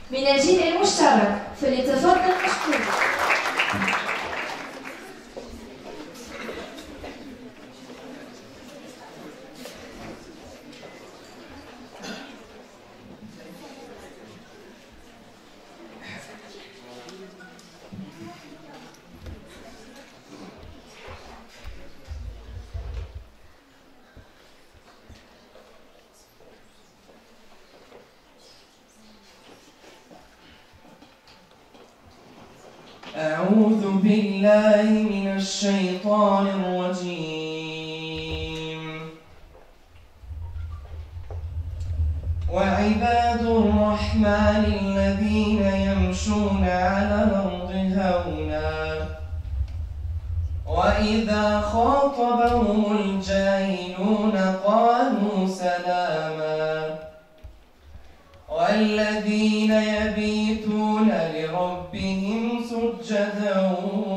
من الجيل المشترك، فليتفضل مشكور. أعوذ بالله من الشيطان الرجيم. وعباد الرحمن الذين يمشون على الأرض هونا وإذا خاطبهم الجاهلون قالوا سلاما والذين يبيتون لربهم سجدا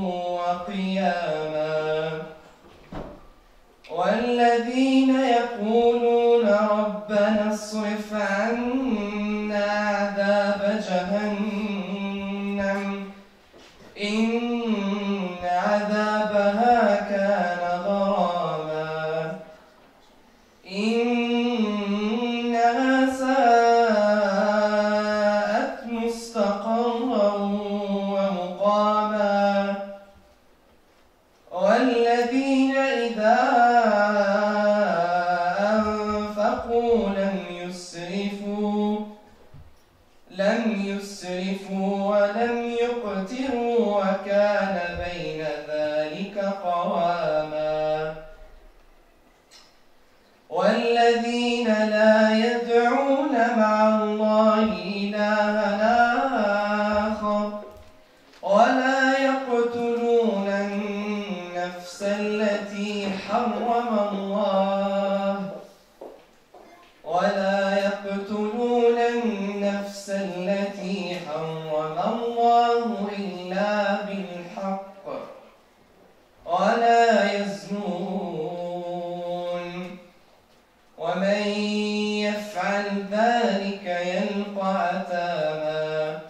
وقياما والذين يقولون ربنا اصرف عنا عذاب جهنم إن عذابها كان غراما إنها ساءت مستقرا ومقاما والذين إذا أنفقوا لم يسرفوا ولم يقتروا وكان بين ذلك قواما والذين لا يدعون مع الله إلها آخر ولا يقتلون النفس التي حرم الله إلا بالحق ولا يزنون ومن يفعل ذلك يلقى أثاما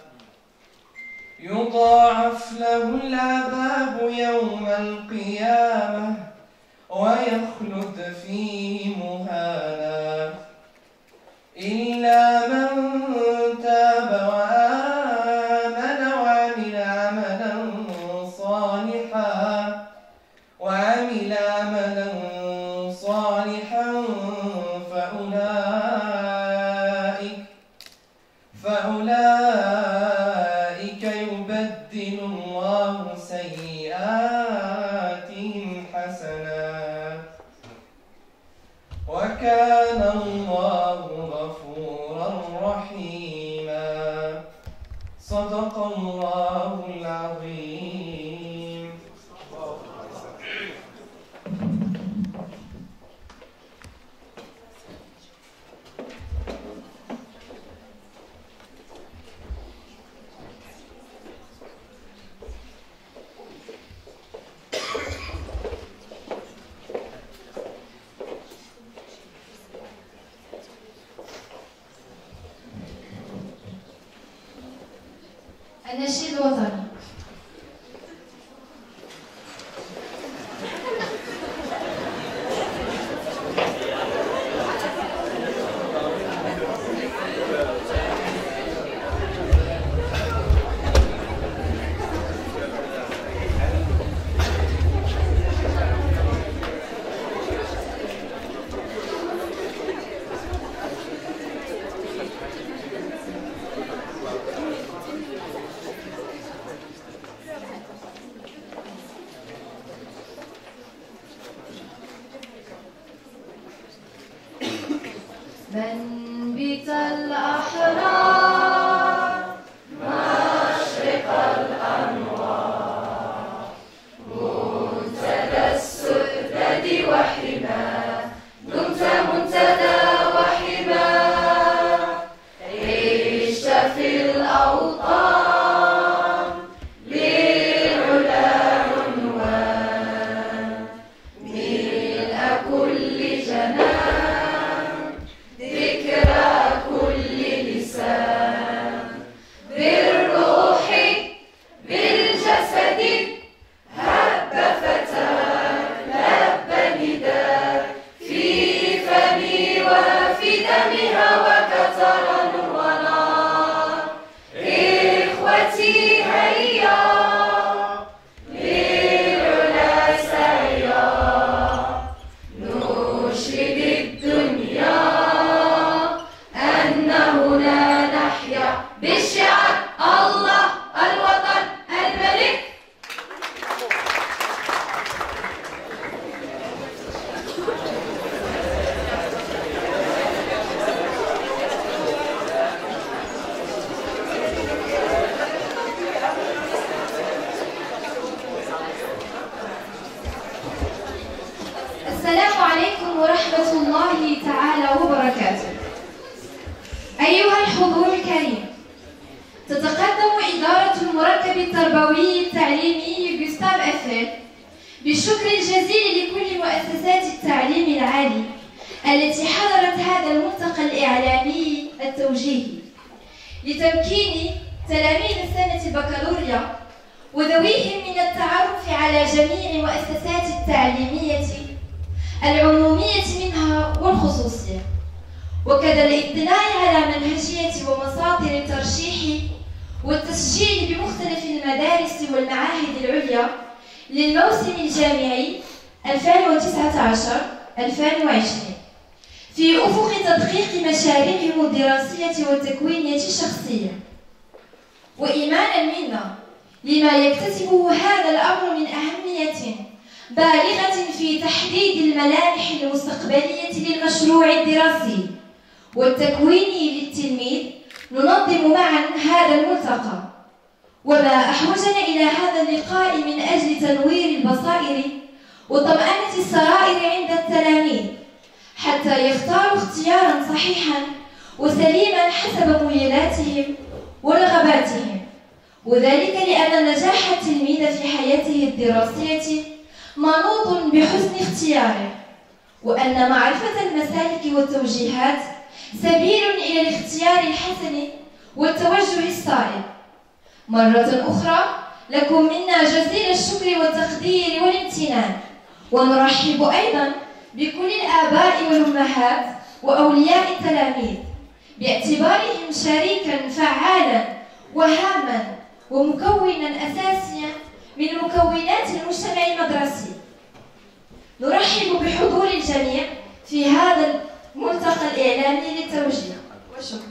يضاعف له العذاب يوم القيامة ويخلد فيه مهانا إلا من تاب وآمن وعمل عملا صالحا فأولئك يبدل الله سيئاتهم حسنات وكان الله غفورا رحيما صدق الله العظيم. النشيد الوطني. منبت الأحرار مشرق الأنوار منتدى السؤدد وحماه دمت منتدى وحماه عشت في الأوطان للعلا عنوان ملء كل جنان ذكرى كل لسان بالشعار الله الوطن الملك. السلام عليكم ورحمة الله تعالى وبركاته. أيها الحضور الكريم، تتقدم إدارة المركب التربوي التعليمي غوستاف إيفل بالشكر الجزيل لكل مؤسسات التعليم العالي التي حضرت هذا الملتقى الإعلامي التوجيهي لتمكين تلاميذ السنة البكالوريا وذويهم من التعرف على جميع المؤسسات التعليمية العمومية منها والخصوصية، وكذا الاطلاع على منهجية ومصادر الترشيح والتسجيل بمختلف المدارس والمعاهد العليا للموسم الجامعي 2019-2020 في أفق تدقيق مشاريعهم الدراسية والتكوينية الشخصية، وإيمانا منا لما يكتسبه هذا الأمر من أهمية بالغة في تحديد الملامح المستقبلية للمشروع الدراسي والتكويني للتلميذ، ننظم معا هذا الملتقى. وما أحوجنا إلى هذا اللقاء من أجل تنوير البصائر وطمأنة السرائر عند التلاميذ حتى يختاروا اختيارا صحيحا وسليما حسب ميولاتهم ورغباتهم، وذلك لأن نجاح التلميذ في حياته الدراسية منوط بحسن اختياره، وأن معرفة المسالك والتوجيهات سبيل إلى الاختيار الحسن والتوجه الصائب. مرة أخرى لكم منا جزيل الشكر والتقدير والامتنان، ونرحب أيضا بكل الآباء والأمهات وأولياء التلاميذ باعتبارهم شريكا فعالا وهاما ومكونا أساسيا من مكونات المجتمع المدرسي. نرحب بحضور الجميع في هذا الملتقى الإعلامي للتوجيه، وشكرا.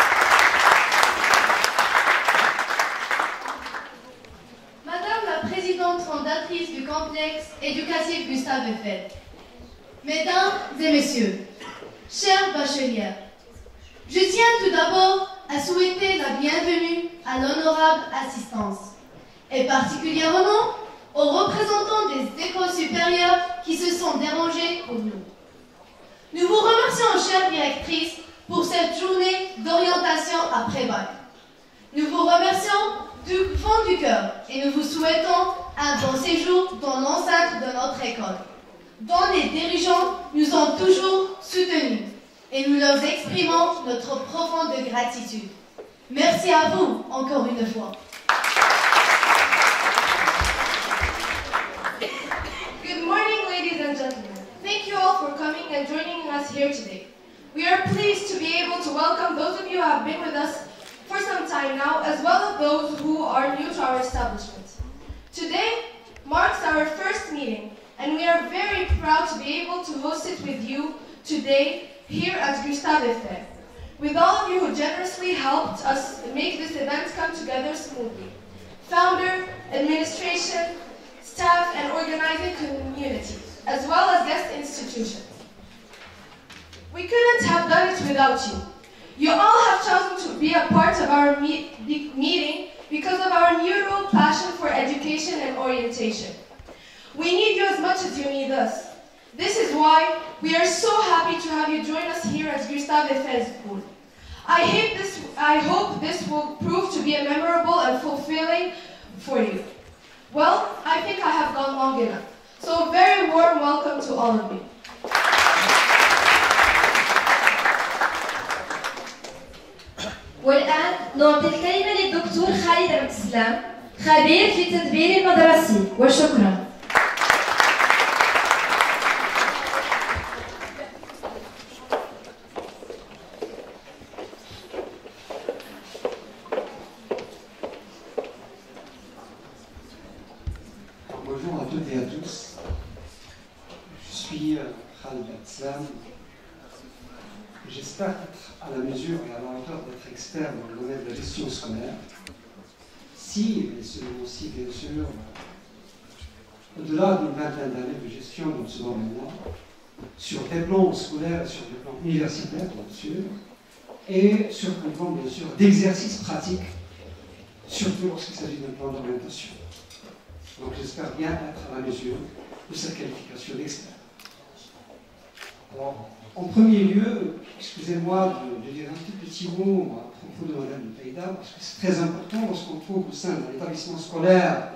Madame la présidente fondatrice du complexe éducatif Gustave Eiffel, Mesdames et Messieurs, chers bacheliers, je tiens tout d'abord à souhaiter la bienvenue à l'honorable assistance, et particulièrement aux représentants des écoles supérieures qui se sont dérangés pour nous. Nous vous remercions, chère directrice, pour cette journée d'orientation après-bac. Nous vous remercions du fond du cœur et nous vous souhaitons un bon séjour dans l'enceinte de notre école, dont les dirigeants nous ont toujours soutenus et nous leur exprimons notre profonde gratitude. Merci à vous encore une fois. Good morning, ladies and gentlemen. Thank you all for coming and joining us here today. We are pleased to be able to welcome those of you who have been with us for some time now, as well as those who are new to our establishment. Today marks our first meeting, and we are very proud to be able to host it with you today here at Gustave Eiffel, with all of you who generously helped us make this event come together smoothly. Founder, administration, staff, and organizing community, as well as guest institutions. We couldn't have done it without you. You all have chosen to be a part of our meeting because of our mutual passion for education and orientation. We need you as much as you need us. This is why we are so happy to have you join us here at Gustave Eiffel School. I hope this will prove to be a memorable and fulfilling for you. Well, I think I have gone long enough. So a very warm welcome to all of you. والآن نعطي الكلمة للدكتور خالد عبد السلام، خبير في التدبير المدرسي، وشكرا. Bonjour à toutes et à tous. Je suis Khalid Abdeslam. J'espère être à la mesure et à la hauteur d'être experts dans le domaine de la gestion scolaire. Si, mais selon aussi, bien sûr, au-delà d'une vingtaine d'années de gestion dans ce domaine-là, sur des plans scolaires, sur des plans universitaires, bien sûr, et sur un plan, bien sûr, d'exercice pratique, surtout lorsqu'il s'agit d'un plan d'orientation. Donc j'espère bien être à la mesure de cette qualification d'expert. Alors, en premier lieu, excusez-moi de dire un tout petit mot à propos de Madame Peïda, parce que c'est très important lorsqu'on trouve au sein d'un établissement scolaire,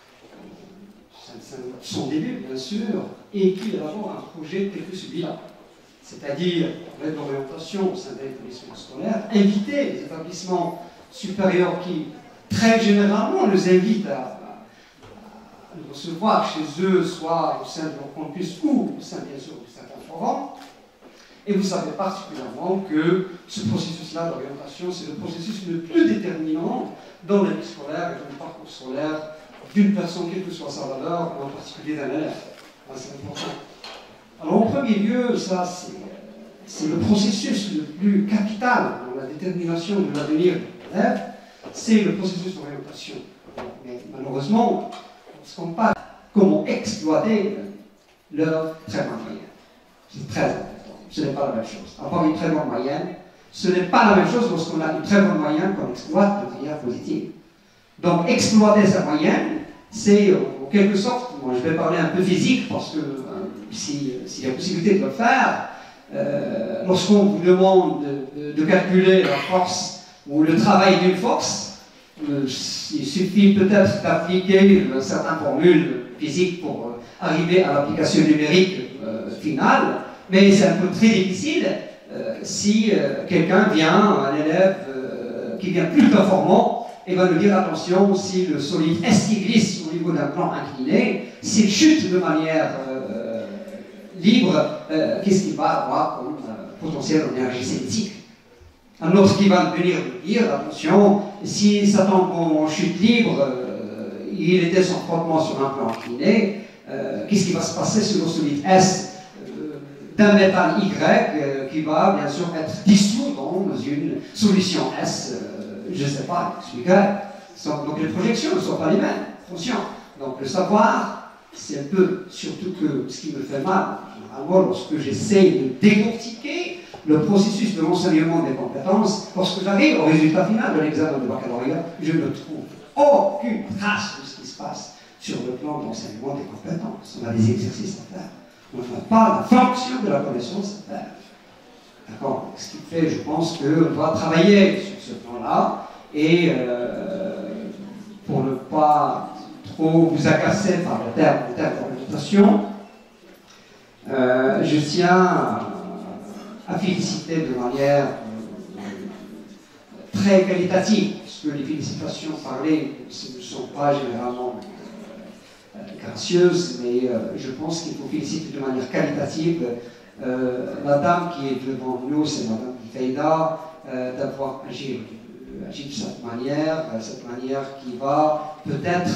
son début bien sûr, et qu'il élabore un projet tel que celui-là. C'est-à-dire, l'aide d'orientation au sein d'un établissement scolaire, inviter les établissements supérieurs qui, très généralement, nous invitent à nous recevoir chez eux, soit au sein de leur campus ou au sein, bien sûr, de certains forums. Et vous savez particulièrement que ce processus-là d'orientation, c'est le processus le plus déterminant dans la vie scolaire et dans le parcours scolaire d'une personne, quelle que soit sa valeur, ou en particulier d'un élève. C'est important. Alors, en premier lieu, ça, c'est le processus le plus capital dans la détermination de l'avenir de l'élève, c'est le processus d'orientation. Mais malheureusement, lorsqu'on parle de comment exploiter leur très bonne moyenne, c'est très important. Ce n'est pas la même chose. Avoir une très bonne moyenne, ce n'est pas la même chose lorsqu'on a une très bonne moyenne qu'on exploite de manière positive. Donc, exploiter sa moyenne, c'est en quelque sorte, moi je vais parler un peu physique parce que s'il y a possibilité de le faire, lorsqu'on vous demande de calculer la force ou le travail d'une force, il suffit peut-être d'appliquer certaines formules physiques pour arriver à l'application numérique finale, mais c'est un peu très difficile si quelqu'un vient, un élève qui vient plus performant, et va nous dire attention, si le solide S qui glisse au niveau d'un plan incliné, s'il chute de manière libre, qu'est-ce qu'il va avoir comme potentiel d'énergie cinétique? Alors, ce qui va venir nous dire, attention, si ça tombe en chute libre, il était sans frottement sur un plan incliné, qu'est-ce qui va se passer sur le solide S d'un métal Y qui va bien sûr être dissous dans une solution S, je ne sais pas, expliquer. Donc les projections ne sont pas les mêmes, conscient. Donc le savoir, c'est un peu, surtout que ce qui me fait mal, généralement, lorsque j'essaie de décortiquer le processus de l'enseignement des compétences, lorsque j'arrive au résultat final de l'examen de baccalauréat, je ne trouve aucune trace de ce qui se passe sur le plan d'enseignement des compétences. On a des exercices à faire. On n'a pas la fonction de la connaissance à faire. D'accord? Ce qui fait, je pense qu'on doit travailler sur ce plan-là et pour ne pas trop vous agacer par le terme d'orientation, je tiens à féliciter de manière très qualitative, parce que les félicitations parlées ne sont pas généralement gracieuses, mais je pense qu'il faut féliciter de manière qualitative la dame qui est devant nous, c'est Madame Peïda, d'avoir agi de cette manière qui va peut-être,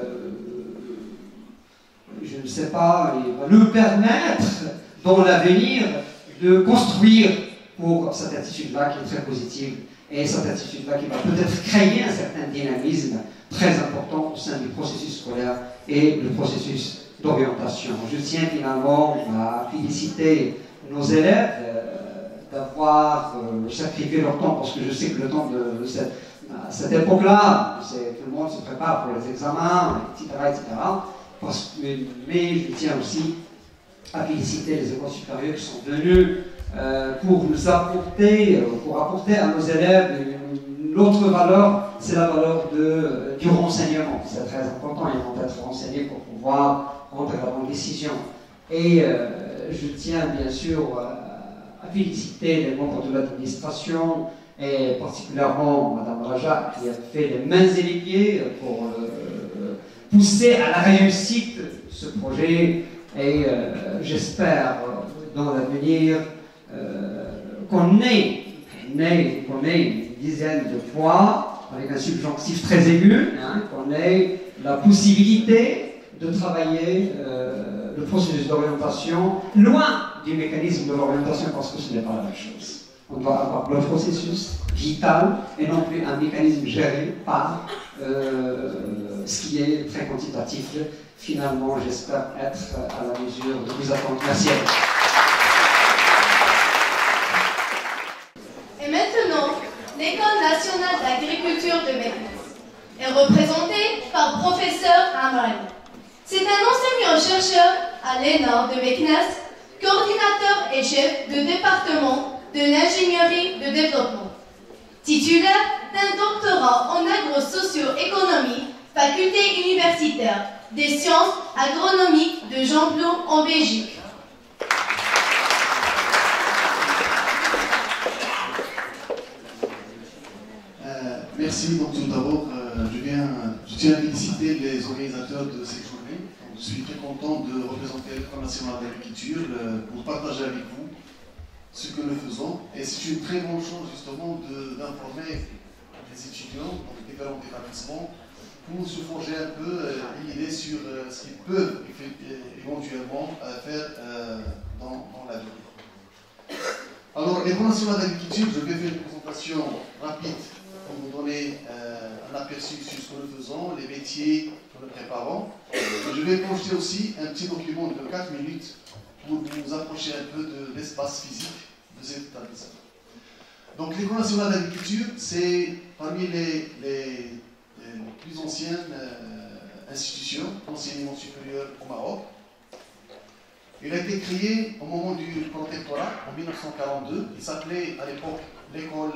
je ne sais pas, nous permettre dans l'avenir de construire pour cette attitude-là qui est très positive et cette attitude-là qui va peut-être créer un certain dynamisme très important au sein du processus scolaire et le processus d'orientation. Je tiens finalement à féliciter nos élèves d'avoir sacrifié leur temps, parce que je sais que le temps de cette époque-là, tout le monde se prépare pour les examens, etc. Mais je tiens aussi à féliciter les écoles supérieures qui sont venues pour nous apporter, pour apporter à nos élèves une autre valeur, c'est la valeur du renseignement. C'est très important, ils vont être renseignés pour pouvoir prendre la bonne décision. Et je tiens bien sûr à féliciter les membres de l'administration et particulièrement Mme Raja qui a fait les mains et les pieds pour pousser à la réussite de ce projet et j'espère dans l'avenir qu'on ait une dizaine de fois avec un subjonctif très aigu, qu'on ait la possibilité de travailler le processus d'orientation loin du mécanisme de l'orientation parce que ce n'est pas la même chose. On doit avoir le processus vital et non plus un mécanisme géré par ce qui est très quantitatif. Finalement, j'espère être à la mesure de vos attentes. Merci à vous. Et maintenant, l'École nationale d'agriculture de Meknès est représentée par professeur Amran. C'est un enseignant-chercheur à l'ENA de Meknès, coordinateur et chef de département de l'ingénierie de développement. Titulaire d'un doctorat en agro-socio-économie, faculté universitaire des sciences agronomiques de Gembloux en Belgique. Merci. Donc tout d'abord, je tiens à féliciter les organisateurs de cette journée. Je suis très content de représenter l'École nationale d'agriculture pour partager avec vous ce que nous faisons. Et c'est une très bonne chose justement d'informer les étudiants dans les différents établissements pour se forger un peu une idée sur ce qu'ils peuvent éventuellement faire dans l'avenir. Alors, l'École nationale d'agriculture, je vais faire une présentation rapide pour vous donner un aperçu sur ce que nous faisons, les métiers que nous préparons. Je vais projeter aussi un petit document de 4 minutes pour vous approcher un peu de l'espace physique de cet établissement. Donc l'École nationale d'agriculture, c'est parmi les plus anciennes institutions d'enseignement supérieur au Maroc. Il a été créé au moment du protectorat, en 1942. Il s'appelait à l'époque l'École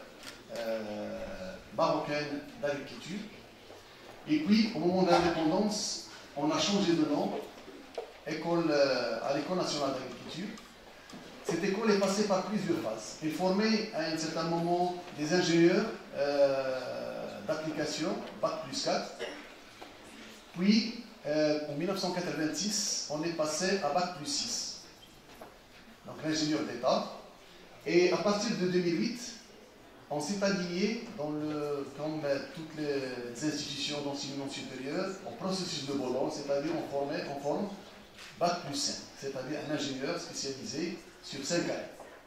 marocaine d'agriculture. Et puis, au moment de l'indépendance, on a changé de nom à l'École nationale d'agriculture. Cette école est passée par plusieurs phases. Elle formait à un certain moment des ingénieurs d'application, Bac plus 4. Puis, en 1986, on est passé à Bac plus 6. Donc l'ingénieur d'État. Et à partir de 2008, on s'est aligné, comme toutes les institutions d'enseignement supérieur, au processus de Bologne, c'est-à-dire on forme Bac plus 5, c'est-à-dire un ingénieur spécialisé sur 5 années.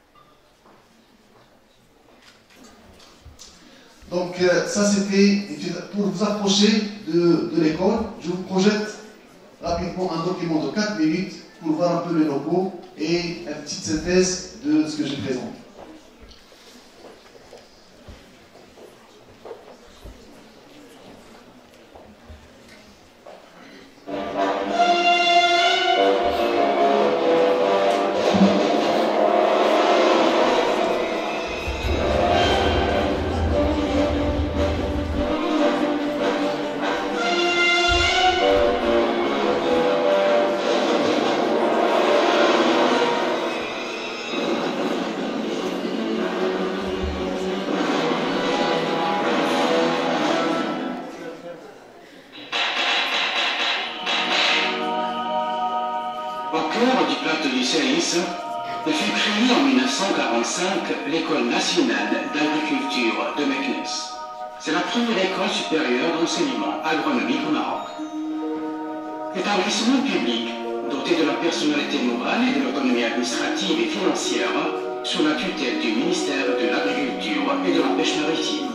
Donc ça c'était pour vous approcher de l'école. Je vous projette rapidement un document de 4 minutes pour voir un peu les locaux et une petite synthèse de ce que je présente. L'École nationale d'agriculture de Meknès. C'est la première école supérieure d'enseignement agronomique au Maroc. Établissement public doté de la personnalité morale et de l'autonomie administrative et financière sous la tutelle du ministère de l'Agriculture et de la Pêche maritime.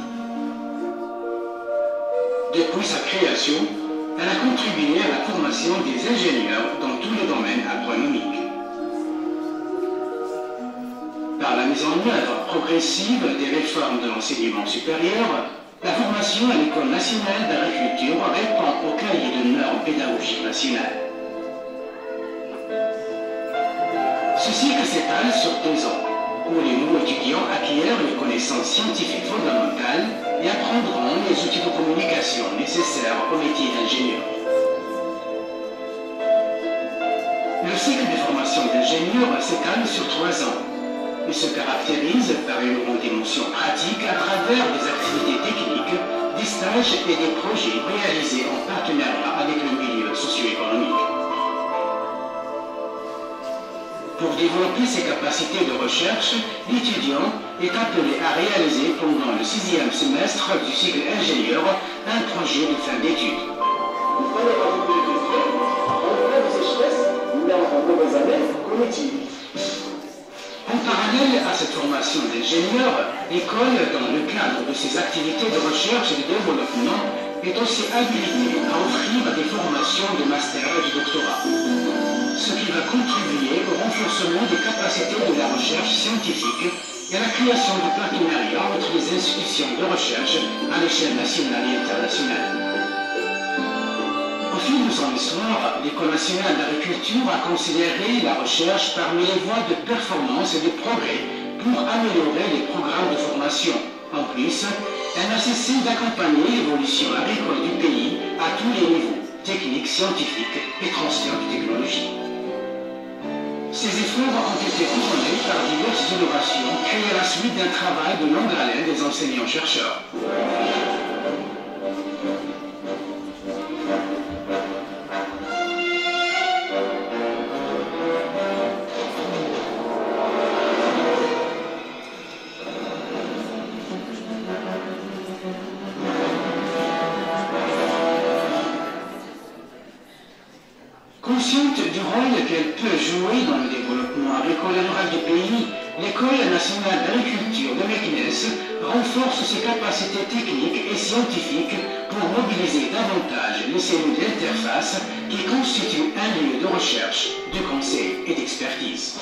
Depuis sa création, elle a contribué à la formation des ingénieurs dans tous les domaines agronomiques. Par la mise en œuvre progressive des réformes de l'enseignement supérieur, la formation à l'École nationale d'agriculture répond au cahier de normes pédagogiques nationales. Ce cycle s'étale sur 2 ans, où les nouveaux étudiants acquièrent les connaissances scientifiques fondamentales et apprendront les outils de communication nécessaires au métier d'ingénieur. Le cycle de formation d'ingénieur s'étale sur 3 ans. Il se caractérise par une grande dimension pratique à travers des activités techniques, des stages et des projets réalisés en partenariat avec le milieu socio-économique. Pour développer ses capacités de recherche, l'étudiant est appelé à réaliser pendant le 6e semestre du cycle ingénieur un projet de fin d'études. En parallèle à cette formation d'ingénieur, l'école, dans le cadre de ses activités de recherche et de développement, est aussi habilitée à offrir des formations de master et de doctorat, ce qui va contribuer au renforcement des capacités de la recherche scientifique et à la création de partenariats entre les institutions de recherche à l'échelle nationale et internationale. Au fil de son histoire, l'École nationale d'agriculture a considéré la recherche parmi les voies de performance et de progrès pour améliorer les programmes de formation. En plus, elle n'a cessé d'accompagner l'évolution agricole du pays à tous les niveaux, techniques, scientifiques et transfert de technologie. Ces efforts ont été couronnés par diverses innovations créées à la suite d'un travail de longue haleine des enseignants-chercheurs. Consciente du rôle qu'elle peut jouer dans le développement agricole et rural du pays, l'École nationale d'agriculture de Meknes renforce ses capacités techniques et scientifiques pour mobiliser davantage les cellules d'interface qui constituent un lieu de recherche, de conseil et d'expertise.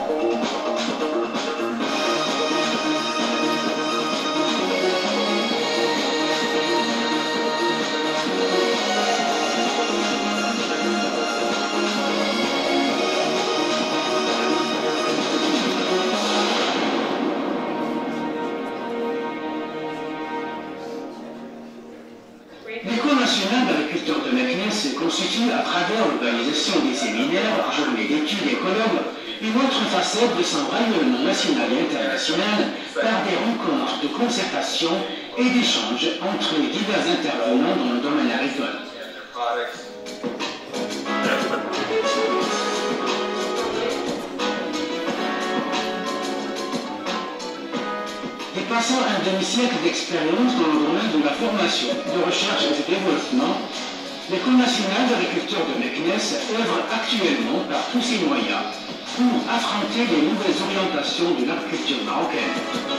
L'École nationale d'agriculture de Meknes constitue, à travers l'organisation des séminaires, journées d'études écologues, une autre facette de son rayonnement national et international par des rencontres de concertation et d'échanges entre les divers intervenants dans le domaine agricole. Dépassant un demi-siècle d'expérience dans le domaine de la formation, de recherche et de développement, l'École nationale d'agriculture de Meknes œuvre actuellement par tous ses moyens pour affronter les nouvelles orientations de l'agriculture marocaine.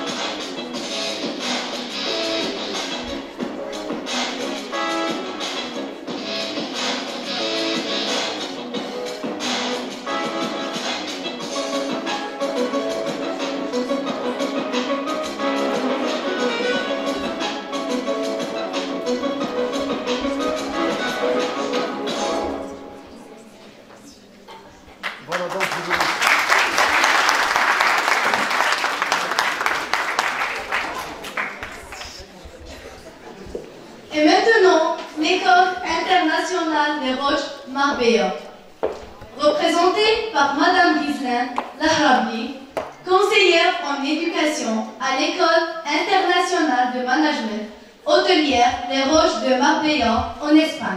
Et maintenant, l'École internationale des Roches Marbella, représentée par Madame Ghislaine Lahrabi, conseillère en éducation à l'École internationale de management hôtelière Les Roches de Marbella en Espagne.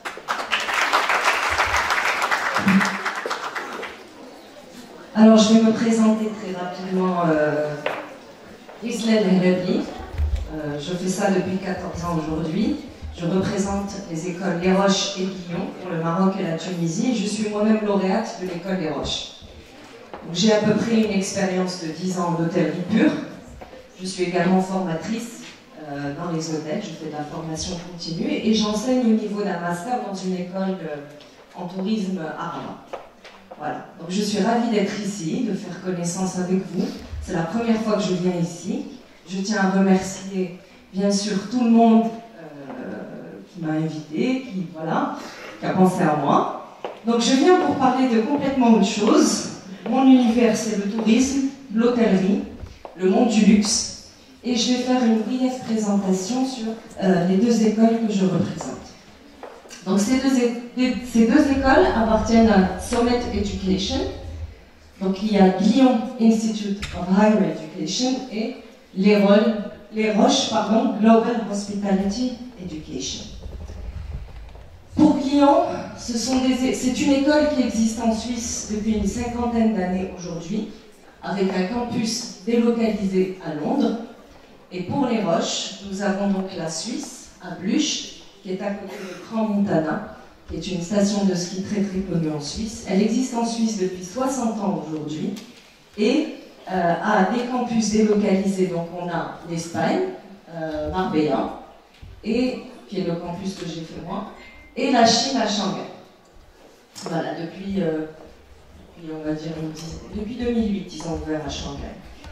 Alors, je vais me présenter très rapidement. Ghislaine Lahrabi. Je fais ça depuis 14 ans aujourd'hui. Je représente les écoles Les Roches et Guillon pour le Maroc et la Tunisie. Je suis moi-même lauréate de l'école Les Roches. J'ai à peu près une expérience de 10 ans en hôtellerie pure. Je suis également formatrice dans les hôtels. Je fais de la formation continue et j'enseigne au niveau d'un master dans une école en tourisme arabe. Voilà. Donc je suis ravie d'être ici, de faire connaissance avec vous. C'est la première fois que je viens ici. Je tiens à remercier bien sûr tout le monde qui m'a invité, qui a pensé à moi. Donc je viens pour parler de complètement autre chose. Mon univers, c'est le tourisme, l'hôtellerie, le monde du luxe. Et je vais faire une brève présentation sur les deux écoles que je représente. Donc ces deux écoles appartiennent à Summit Education. Donc il y a Guillon Institute of Higher Education et Les Roches, Global Hospitality Education. Pour Guillon, c'est une école qui existe en Suisse depuis une 50aine d'années aujourd'hui, avec un campus délocalisé à Londres. Et pour Les Roches, nous avons donc la Suisse, à Bluch, qui est à côté de Crans-Montana, qui est une station de ski très très connue en Suisse. Elle existe en Suisse depuis 60 ans aujourd'hui. Et a des campus délocalisés. Donc on a l'Espagne, Marbella, et, qui est le campus que j'ai fait moi, et la Chine à Shanghai. Voilà, depuis on va dire depuis 2008, ils ont ouvert à Shanghai.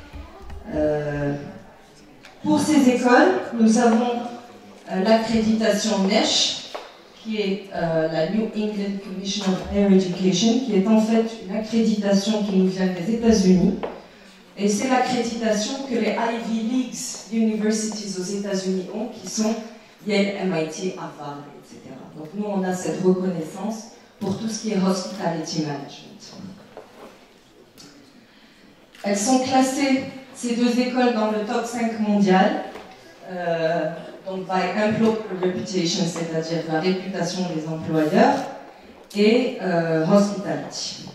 Pour ces écoles, nous avons l'accréditation NESH, qui est la New England Commission of Higher Education, qui est en fait une accréditation qui nous vient des États-Unis. Et c'est l'accréditation que les Ivy Leagues Universities aux États-Unis ont, qui sont Yale, MIT, Harvard, etc. Donc nous, on a cette reconnaissance pour tout ce qui est Hospitality Management. Elles sont classées, ces deux écoles, dans le top 5 mondial, donc by Employer Reputation, c'est-à-dire la réputation des employeurs, et Hospitality.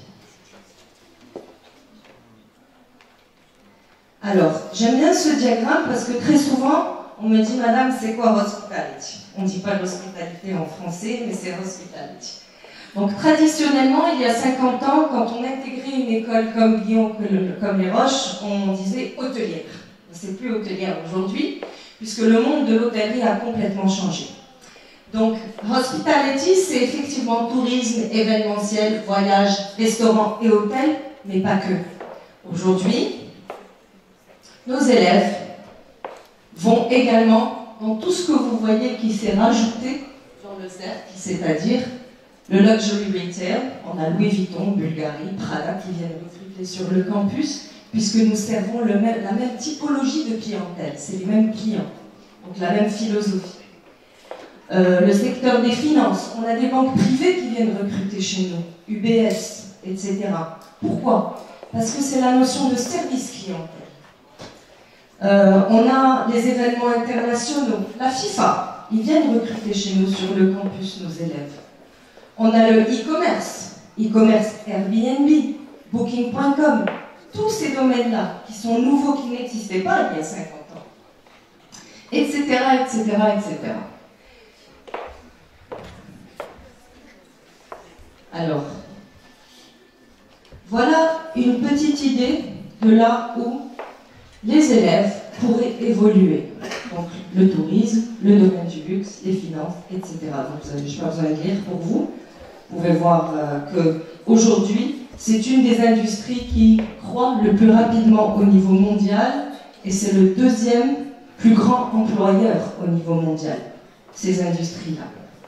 Alors, j'aime bien ce diagramme parce que très souvent, on me dit, Madame, c'est quoi Hospitality? On ne dit pas l'hospitalité en français, mais c'est Hospitality. Donc, traditionnellement, il y a 50 ans, quand on intégrait une école comme Lyon, comme les Roches, on disait hôtelière. C'est plus hôtelière aujourd'hui, puisque le monde de l'hôtellerie a complètement changé. Donc, Hospitality, c'est effectivement tourisme, événementiel, voyage, restaurant et hôtel, mais pas que. Aujourd'hui, nos élèves vont également dans tout ce que vous voyez qui s'est rajouté dans le cercle, c'est-à-dire le luxury retail. On a Louis Vuitton, Bulgari, Prada qui viennent recruter sur le campus, puisque nous servons la même typologie de clientèle, c'est les mêmes clients, donc la même philosophie. Le secteur des finances, on a des banques privées qui viennent recruter chez nous, UBS, etc. Pourquoi? Parce que c'est la notion de service clientèle. On a les événements internationaux, la FIFA, ils viennent recruter chez nous sur le campus nos élèves. On a le e-commerce Airbnb, Booking.com, tous ces domaines-là qui sont nouveaux, qui n'existaient pas il y a 50 ans, etc., etc., etc. Alors, voilà une petite idée de là où les élèves pourraient évoluer. Donc, le tourisme, le domaine du luxe, les finances, etc. Donc, je n'ai pas besoin de lire pour vous. Vous pouvez voir qu'aujourd'hui, c'est une des industries qui croît le plus rapidement au niveau mondial et c'est le deuxième plus grand employeur au niveau mondial, ces industries-là.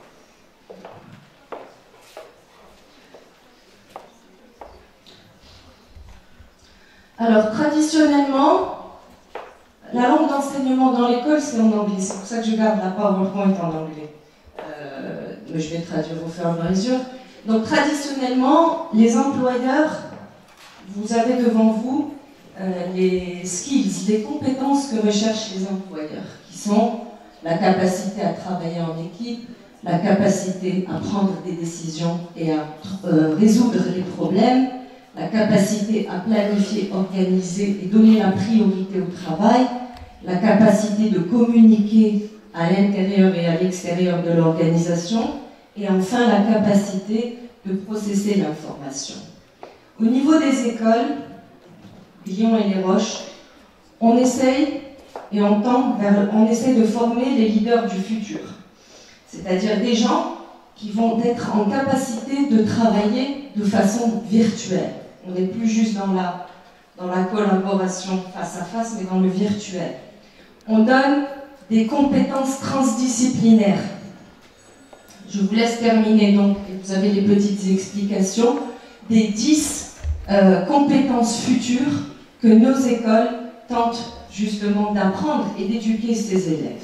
Alors, traditionnellement, la langue d'enseignement dans l'école, c'est en anglais. C'est pour ça que je garde la PowerPoint en anglais. Mais je vais traduire au fur et à mesure. Donc, traditionnellement, les employeurs, vous avez devant vous les skills, les compétences que recherchent les employeurs, qui sont la capacité à travailler en équipe, la capacité à prendre des décisions et à résoudre les problèmes, la capacité à planifier, organiser et donner la priorité au travail, la capacité de communiquer à l'intérieur et à l'extérieur de l'organisation, et enfin la capacité de processer l'information. Au niveau des écoles, Lyon et les Roches, on essaye et on essaye de former les leaders du futur, c'est-à-dire des gens qui vont être en capacité de travailler de façon virtuelle. On n'est plus juste dans la collaboration face à face, mais dans le virtuel. On donne des compétences transdisciplinaires. Je vous laisse terminer, donc, et vous avez les petites explications, des 10 compétences futures que nos écoles tentent justement d'apprendre et d'éduquer ces élèves.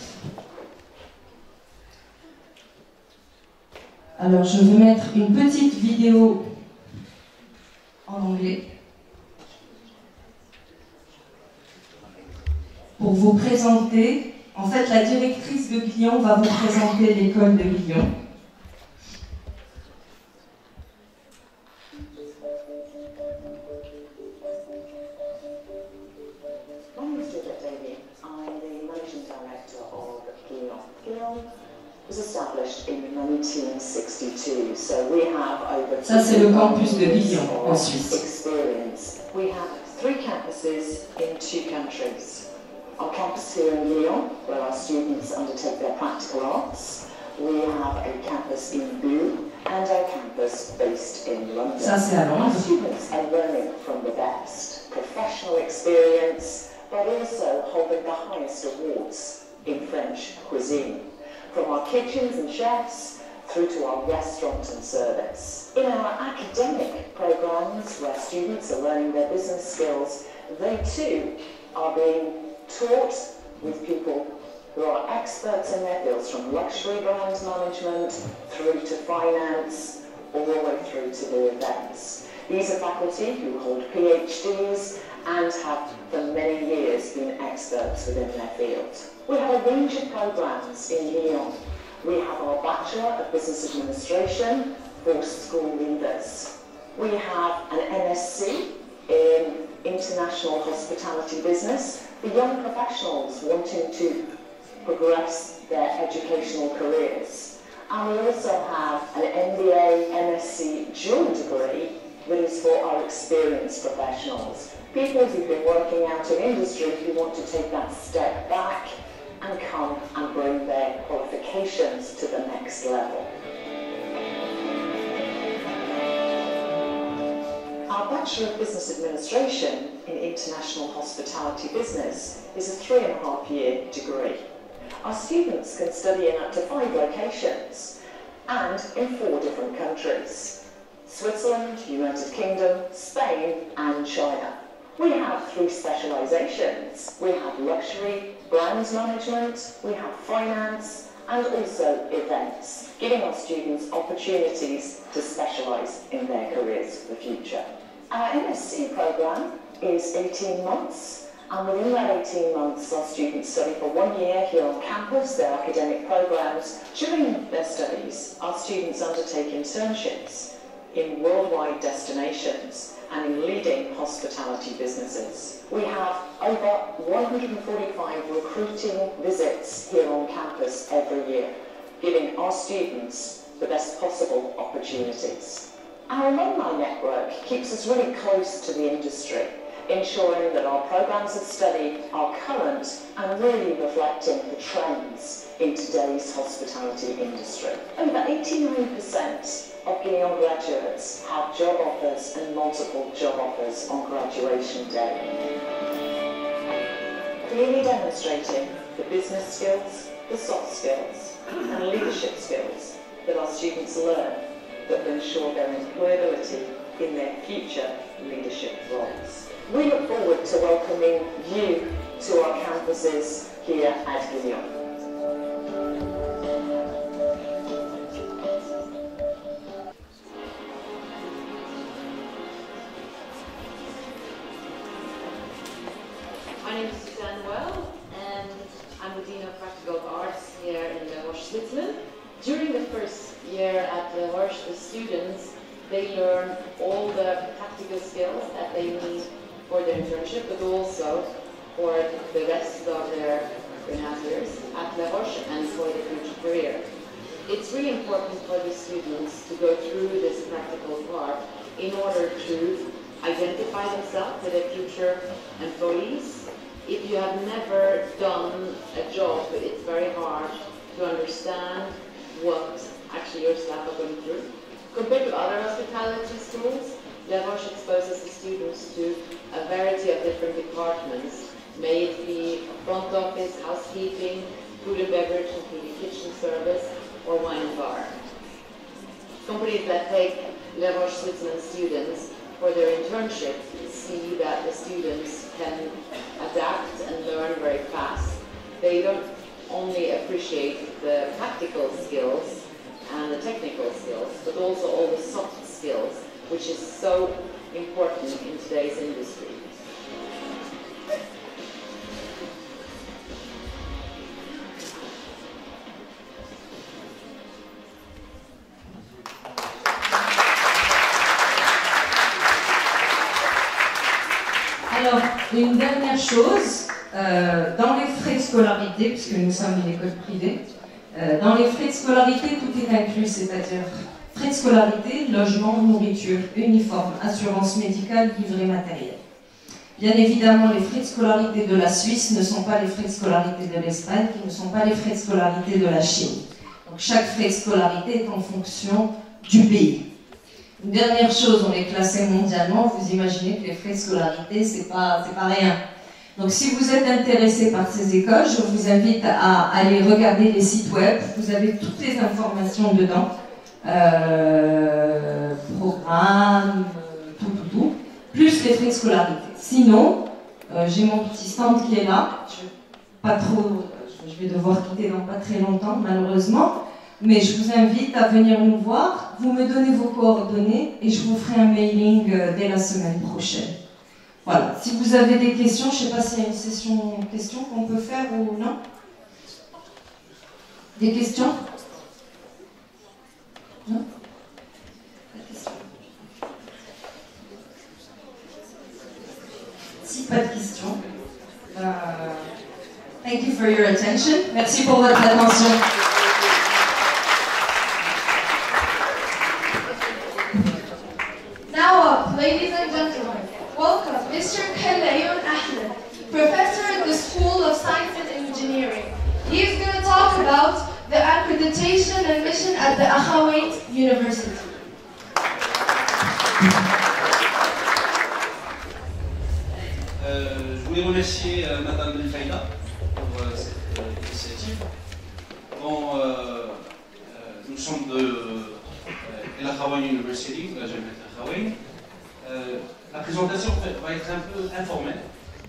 Alors, je vais mettre une petite vidéo en anglais pour vous présenter. En fait, la directrice de Lyon va vous présenter l'école de Lyon. Ça, c'est le campus de Lyon, en Suisse. 3 campuses in 2 countries. Our campus here in Lyon, where our students undertake their practical arts. We have a campus in Bulle and a campus based in London. Ça, c'est à Londres. Our students are learning from the best, professional experience, but also holding the highest awards in French cuisine. From our kitchens and chefs through to our restaurant and service. In our academic programs, where students are learning their business skills, they too are being taught with people who are experts in their fields, from luxury brand management through to finance, all the way through to the events. These are faculty who hold PhDs and have for many years been experts within their field. We have a range of programs in Lyon. We have our Bachelor of Business Administration for school leaders. We have an MSc in International Hospitality Business for young professionals wanting to progress their educational careers. And we also have an MBA, MSc dual degree that is for our experienced professionals. People who've been working out in industry who want to take that step back and come and bring their qualifications to the next level. Our Bachelor of Business Administration in International Hospitality Business is a 3.5-year degree. Our students can study in up to 5 locations and in 4 different countries: Switzerland, United Kingdom, Spain and China. We have 3 specializations. We have luxury brand management, we have finance and also events, giving our students opportunities to specialize in their careers for the future. Our MSc program is 18 months, and within that 18 months our students study for 1 year here on campus, their academic programs. During their studies, our students undertake internships in worldwide destinations and in leading hospitality businesses. We have over 145 recruiting visits here on campus every year, giving our students the best possible opportunities. Our alumni network keeps us really close to the industry, ensuring that our programs of study are current and really reflecting the trends in today's hospitality industry. Over 89% of Guillaume graduates have job offers and multiple job offers on graduation day. Clearly demonstrating the business skills, the soft skills and leadership skills that our students learn that will ensure their employability in their future leadership roles. We look forward to welcoming you to our campuses here at Guillaume. My name is Suzanne Well, and I'm the Dean of Practical Arts here in La Roche, Switzerland. During the first year at La Roche, the students, they learn all the practical skills that they need for their internship, but also for the rest of their 3.5 years at La Roche and for their future career. It's really important for the students to go through this practical part in order to identify themselves with their future employees. If you have never done a job, it's very hard to understand what actually your staff are going through. Compared to other hospitality schools, La Roche exposes the students to a variety of different departments, may it be front office, housekeeping, food and beverage, including kitchen service, or wine and bar. Companies that take La Roche Switzerland students for their internship see that the students can adapt and learn very fast. They don't only appreciate the practical skills and the technical skills, but also all the soft skills, which is so important in today's industry. Alors, une dernière chose, dans les frais de scolarité, puisque nous sommes une école privée, dans les frais de scolarité, tout est inclus, c'est-à-dire frais de scolarité, logement, nourriture, uniforme, assurance médicale, livret matériel. Bien évidemment, les frais de scolarité de la Suisse ne sont pas les frais de scolarité de l'Espagne, qui ne sont pas les frais de scolarité de la Chine. Donc chaque frais de scolarité est en fonction du pays. Une dernière chose, on est classé mondialement, vous imaginez que les frais de scolarité, c'est pas rien. Donc si vous êtes intéressé par ces écoles, je vous invite à aller regarder les sites web, vous avez toutes les informations dedans, programmes, tout, plus les frais de scolarité. Sinon, j'ai mon petit stand qui est là, je vais devoir quitter dans pas très longtemps malheureusement, mais je vous invite à venir nous voir, vous me donnez vos coordonnées et je vous ferai un mailing dès la semaine prochaine. Voilà, si vous avez des questions, je ne sais pas s'il y a une session questions qu'on peut faire ou non. Des questions? Non? Si pas de questions, thank you for your attention. Merci pour votre attention. Now up, ladies and gentlemen, welcome Mr. Khallayoun Ahmed, professor at the School of Science and Engineering. He is going to talk about the accreditation and mission at the Akhawayn University. Je voulais remercier Madame Belfaïda pour cette initiative. Bon, nous sommes de l'Akhawayn University, de la Jamiat Akhawayn. La présentation va être un peu informelle.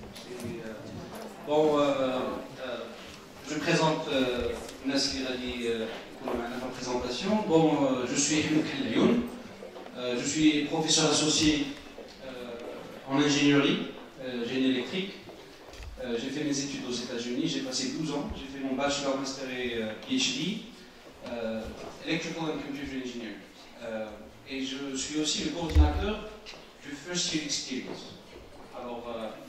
Je présente Nasir Ali pour ma présentation. Je suis Ahmed Khallayoun. Je suis professeur associé en ingénierie, génie électrique. J'ai fait mes études aux États-Unis, j'ai passé 12 ans. J'ai fait mon bachelor, master et PhD, Electrical and Computer Engineering. Et je suis aussi le coordinateur du First Year Experience. Alors,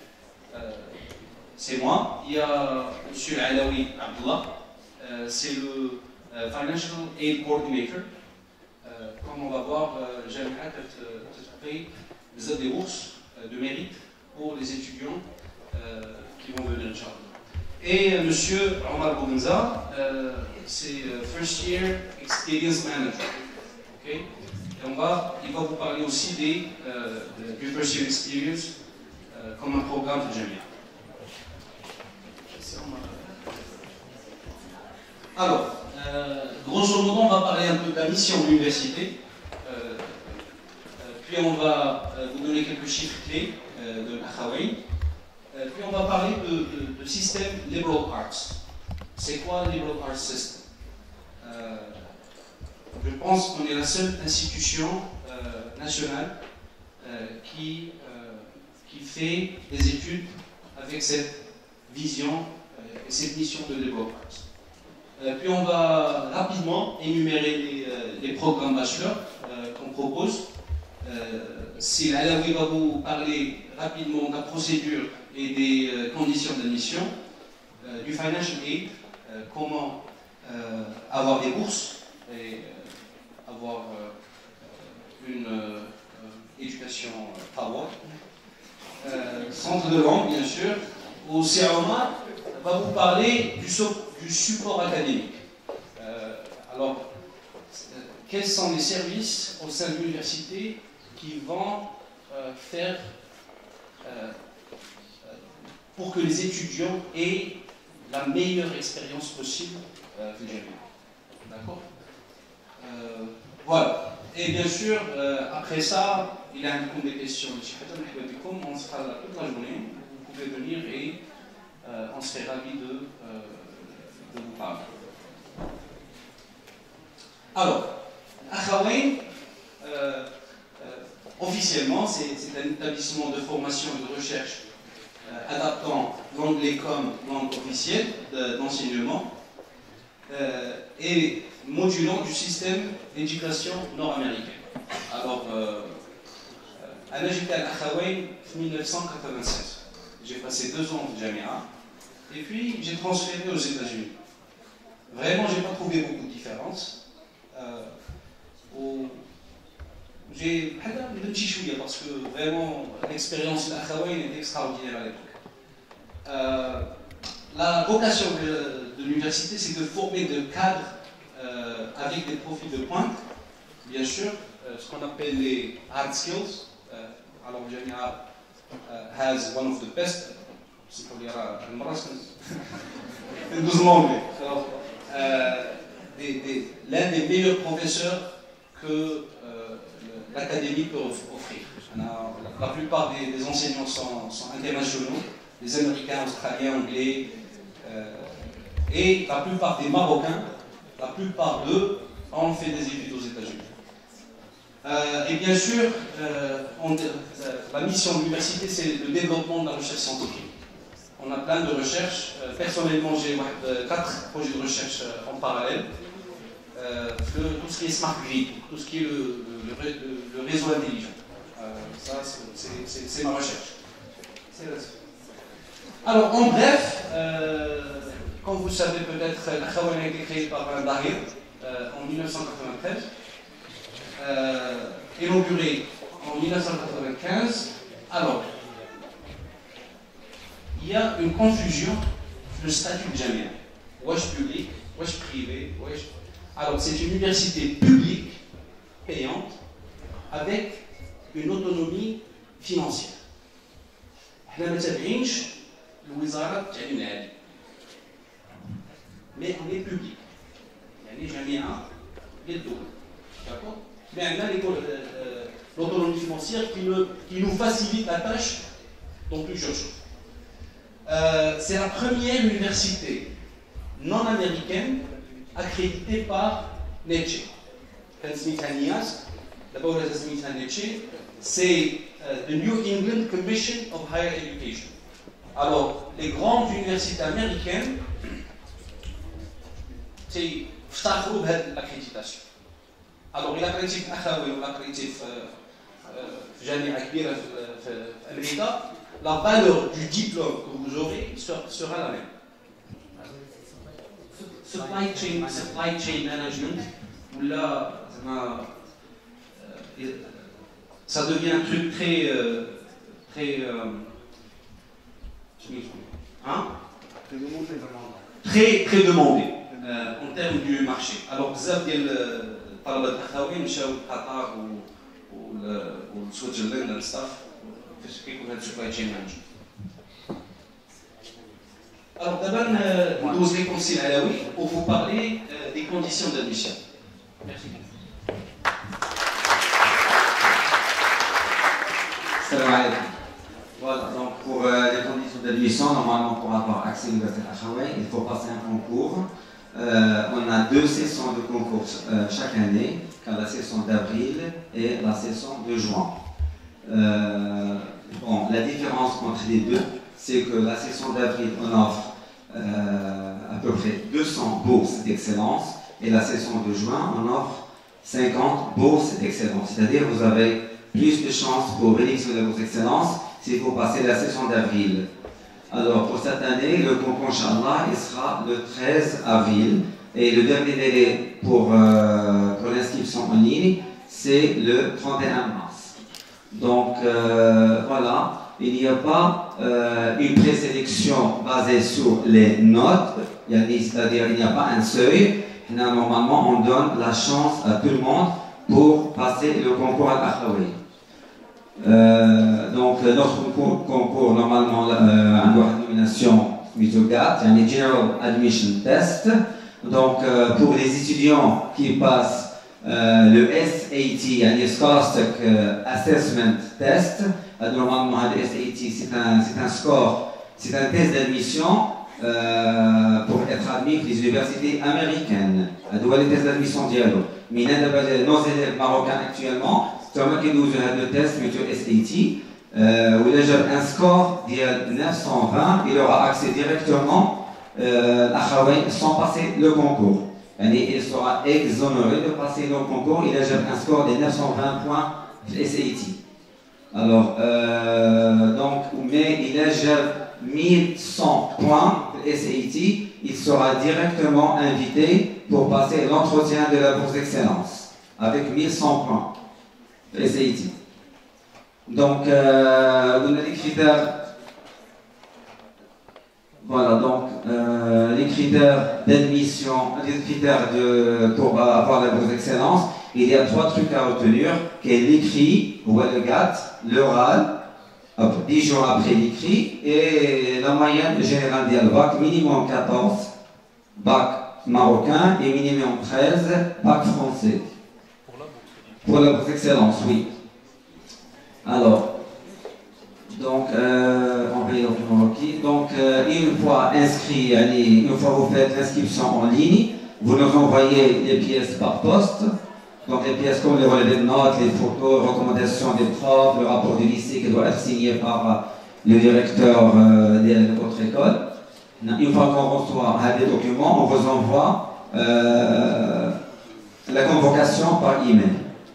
c'est moi. Il y a M. Alaoui Abdullah, c'est le Financial Aid Coordinator. Comme on va voir, Jamiat fait des bourses de mérite pour les étudiants qui vont venir, Inch'Allah. Et M. Omar Boubenza, c'est First Year Experience Manager. Okay? Et il va vous parler aussi du First Year Experience comme un programme de Jamiat. Alors, grosso modo, on va parler un peu de la mission de l'université, puis on va vous donner quelques chiffres clés de l'Akhawayn, puis on va parler de système Liberal Arts. C'est quoi le Liberal Arts System? Je pense qu'on est la seule institution nationale qui fait des études avec cette vision et cette mission de Liberal Arts. Puis on va rapidement énumérer les programmes bachelor qu'on propose. Si Alaoui va vous parler rapidement de la procédure et des conditions d'admission, du Financial Aid, comment avoir des bourses et avoir une éducation power. Centre de langue, bien sûr. Au CAOMA va vous parler du support académique. Alors, quels sont les services au sein de l'université qui vont faire pour que les étudiants aient la meilleure expérience possible que j'ai eue. D'accord? Voilà. Et bien sûr, après ça, il y a un compte des questions de Chikhaton Hibatikum. On sera là toute la journée. Vous pouvez venir et on serait ravis de vous parler. Alors, Akhawayn, officiellement, c'est un établissement de formation et de recherche adaptant l'anglais comme langue officielle d'enseignement et modulant du système d'éducation nord-américain. Alors, j'étais à Akhawayn en 1996. J'ai passé 2 ans de Jamia et puis j'ai transféré aux États-Unis. Vraiment, j'ai pas trouvé beaucoup de différences. J'ai petit chouïa parce que vraiment l'expérience de l'Akhawaïn est extraordinaire à l'époque. La vocation de l'université, c'est de former des cadres avec des profils de pointe, bien sûr, ce qu'on appelle les hard skills. Alors, Jamia has one of the best, c'est pour dire doucement, l'un des meilleurs professeurs que l'académie peut offrir. La plupart des enseignants sont internationaux, les Américains, Australiens, Anglais, et la plupart des Marocains, la plupart d'eux ont fait des études aux États-Unis. Et bien sûr, la mission de l'université, c'est le développement de la recherche scientifique. On a plein de recherches. Personnellement, j'ai 4 projets de recherche en parallèle. Tout ce qui est smart grid, tout ce qui est le réseau intelligent. Ça, c'est ma recherche. Alors, en bref, comme vous savez peut-être, l'Akhawaïn a été créé par un Dahir en 1993, inauguré en 1995. Alors, il y a une confusion sur le statut de Jamia. Wesh public, wesh privé, wesh... Alors, c'est une université publique, payante, avec une autonomie financière. Nous ne sommes pas mais on est public. Il y a Jamia, les deux. D'accord? Mais on a l'autonomie financière qui nous facilite la tâche dans plusieurs choses. C'est la première université non américaine accréditée par NETCHE. C'est the New England Commission of Higher Education. Alors, les grandes universités américaines, c'est l'accréditation. Alors, il a accrédité l'Akhawaïn, il a accrédité Jamia Kbira en Amérique. La valeur du diplôme que vous aurez sera la même. Supply chain management, où là, ça devient un truc très très demandé en termes du marché. Alors, بزاف ديال الطلبة الأخوين مشاو لقطر وسويسرلاند الستاف فاش كيكون هذا supply chain management. Alors, d'abord, ندوز لكم السي العلوي pour vous parler des conditions d'admission. Merci. Salam alaikum. Voilà, donc pour les conditions d'admission, normalement pour avoir accès à l'université d'Akhawaïn, il faut passer un concours. On a 2 sessions de concours chaque année, la session d'avril et la session de juin. Bon, la différence entre les deux, c'est que la session d'avril, on offre à peu près 200 bourses d'excellence et la session de juin, on offre 50 bourses d'excellence. C'est-à-dire que vous avez plus de chances pour bénéficier de la bourse d'excellence s'il faut passer la session d'avril. Alors pour cette année, le concours, Inch'Allah, il sera le 13 avril et le dernier délai pour l'inscription en ligne, c'est le 31 mars. Donc voilà, il n'y a pas une présélection basée sur les notes, c'est-à-dire il n'y a pas un seuil. Normalement, on donne la chance à tout le monde pour passer le concours à l'Akhawaïn. Donc notre concours normalement a une nomination GAT, un General Admission Test. Donc pour les étudiants qui passent le SAT, un Scholastic Assessment Test, normalement le SAT c'est un score, c'est un test d'admission pour être admis dans les universités américaines. Les tests d'admission dialogue. Mais nos élèves marocains actuellement, qui nous ont le test sur SAT, où il a un score de 920, il aura accès directement à Akhawaïn sans passer le concours. Il sera exonéré de passer le concours, il a un score de 920 points de SAT. Alors, donc, mais il a 1100 points de SAT, il sera directement invité pour passer l'entretien de la bourse d'excellence avec 1100 points de SAT. Donc, on a les critères. Voilà, donc les critères d'admission, les critères pour avoir la bourse d'excellence, il y a 3 trucs à retenir, qui est l'écrit, ou le GAT, l'oral, 10 jours après l'écrit, et la moyenne générale du bac, minimum 14, bac marocain, et minimum 13, bac français. Pour la bourse d'excellence, oui. Alors, donc, on va y revenir. Donc, une fois inscrit, une fois vous faites l'inscription en ligne, vous nous envoyez les pièces par poste. Donc, les pièces comme les relevés de notes, les photos, recommandations des profs, le rapport du lycée qui doit être signé par le directeur de votre école. Une fois qu'on reçoit des documents, on vous envoie la convocation par email.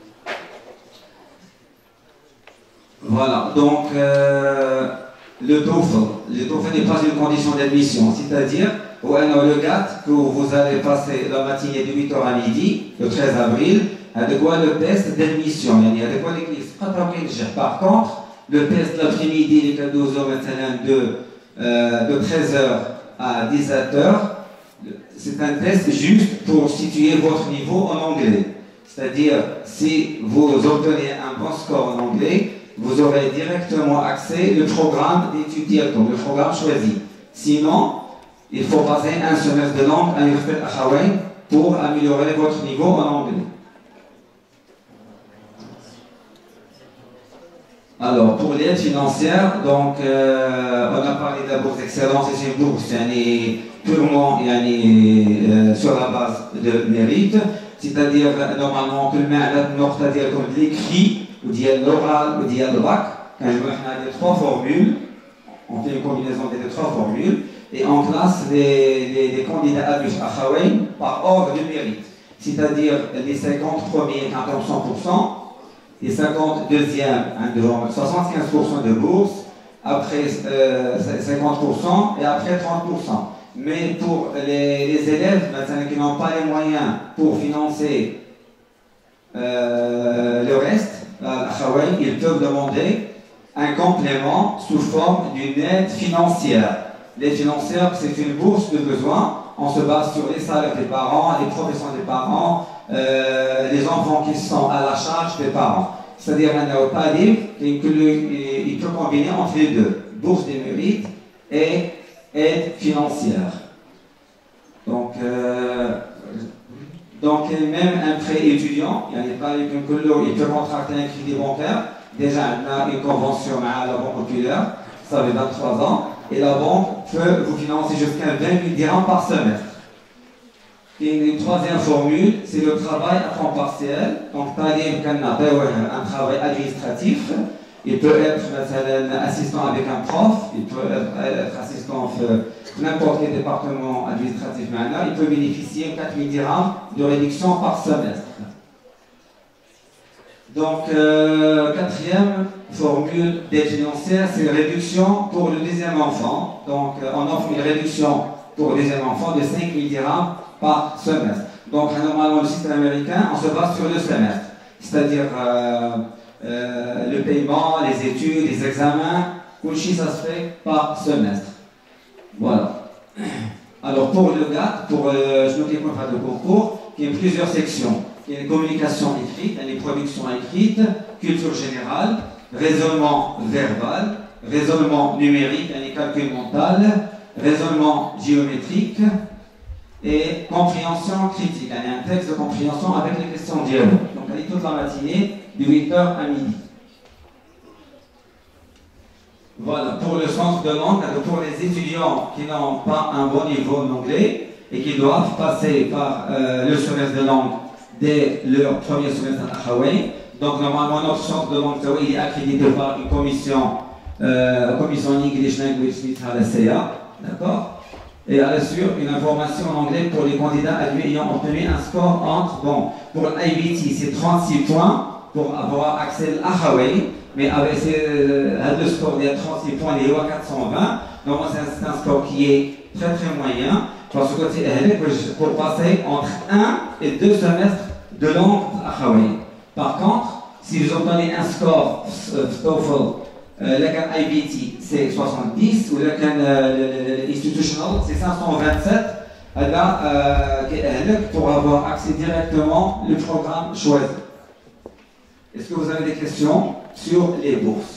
Voilà, donc le TOEFL n'est pas une condition d'admission, c'est-à-dire le GAT que vous allez passer la matinée de 8h à midi, le 13 avril, de quoi le test d'admission, de quoi l'église. Par contre, le test de l'après-midi, les 12h de 13h à 17h, c'est un test juste pour situer votre niveau en anglais. C'est-à-dire, si vous obtenez un bon score en anglais, vous aurez directement accès au programme d'études, donc le programme choisi. Sinon, il faut passer un semestre de langue à l'Université Akhawayn pour améliorer votre niveau en anglais. Alors, pour l'aide financière, donc, on a parlé de la bourse d'excellence, et c'est une bourse purement sur la base de mérite, c'est-à-dire normalement que le c'est-à-dire comme l'écrit, ou l'oral, ou le bac, quand je vois des 3 formules, on fait une combinaison des 3 formules, et on classe les candidats à Akhawayn par ordre de mérite, c'est-à-dire les 50 premiers à 100%, les 50 deuxièmes à 75% de bourse, après 50% et après 30%. Mais pour les élèves qui n'ont pas les moyens pour financer le reste, à Akhawayn, ils peuvent demander un complément sous forme d'une aide financière. L'aide financière, c'est une bourse de besoin. On se base sur les salaires des parents, les professions des parents, les enfants qui sont à la charge des parents. C'est-à-dire un talib, il peut combiner entre les deux, bourse des mérites et aide financière. Donc même un prêt étudiant, il peut contracter un crédit bancaire. Déjà, on a une convention avec la Banque populaire, ça fait 23 ans, et la banque peut vous financer jusqu'à 20 000 dirhams par semestre. Et une troisième formule, c'est le travail à temps partiel. Donc, un travail administratif. Il peut être assistant avec un prof, il peut être assistant n'importe quel département administratif maintenant, il peut bénéficier de 4 000 dirhams de réduction par semestre. Donc, quatrième formule d'aide financière, c'est la réduction pour le deuxième enfant. Donc, on offre une réduction pour le deuxième enfant de 5 000 dirhams par semestre. Donc, normalement, le système américain, on se base sur le semestre. C'est-à-dire le paiement, les études, les examens, tout ça se fait par semestre. Voilà. Alors, pour le GAT, je ne m'occupe pas de concours, il y a plusieurs sections. Il y a une communication écrite, il y a une production écrite, culture générale, raisonnement verbal, raisonnement numérique, il y a un calcul mental, raisonnement géométrique et compréhension critique. Il y a un texte de compréhension avec les questions dialogue. Donc, elle est toute la matinée, de 8h à midi. Voilà, pour le centre de langue, pour les étudiants qui n'ont pas un bon niveau en anglais et qui doivent passer par le semestre de langue dès leur premier semestre à Akhawayn. Donc, normalement, notre centre de langue est accrédité par une commission English Language à la CA. D'accord? Et elle assure une information en anglais pour les candidats admis ayant obtenu un score entre, bon, pour l'IBT, c'est 36 points pour avoir accès à Akhawayn. Mais avec le score de 36 points, il est à 420. Donc, c'est un score qui est très très moyen. Parce que c'est pour passer entre 1 et 2 semestres de langue à Akhawayn. Par contre, Si vous obtenez un score TOEFL, le IBT c'est 70 ou l'institutional c'est 527 pour avoir accès directement au programme choisi. Est-ce que vous avez des questions sur les bourses?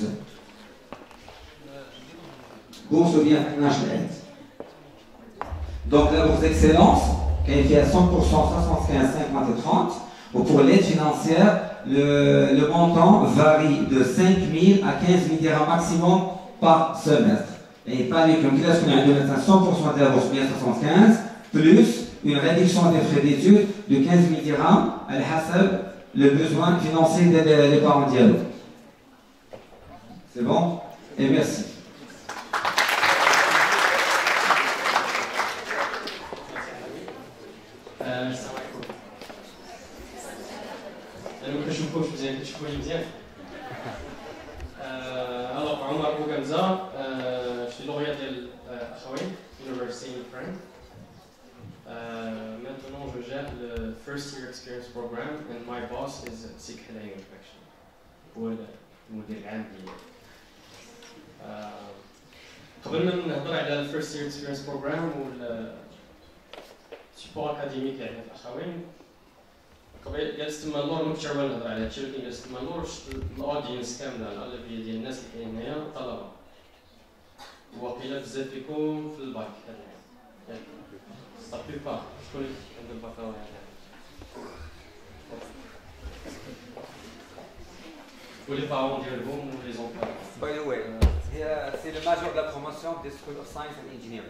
Bourse ou bien financial aid. Donc la bourse d'excellence, qualifiée à 100%, 75, 50 et 30, ou pour l'aide financière, le montant varie de 5 000 à 15 000 dirhams maximum par semestre. Et pas les comme classe qu'on a 100% de la bourse, bien 75, plus une réduction des frais d'études de 15 000 dirhams à le besoin financier des parents dialogue. C'est bon? Et merci. Alors, Omar Bougamza, je suis lauréat de Akhawayn, University in France. Maintenant, je gère le First Year Experience Program, and my boss is Sikh Halayin Infection. هو المدير العام ديالي. قبل ما نهضر على الفيرست يير اكسبيرينس بروجرام والسبور اكاديميك يعني في اخوين قبل جلست تما اللور ما كنتش عوال نهضر على هادشي ولكن جلست تما اللور شفت الاودينس كامله الاغلبيه ديال الناس اللي كاينين هنايا طلبه وواقيلا بزاف فيكم في الباك يعني لا بليبار شكون اللي عنده الباكالوريا ou les parents d'élèves ou les enfants. By the way, c'est le major de la promotion des School of Science and Engineering.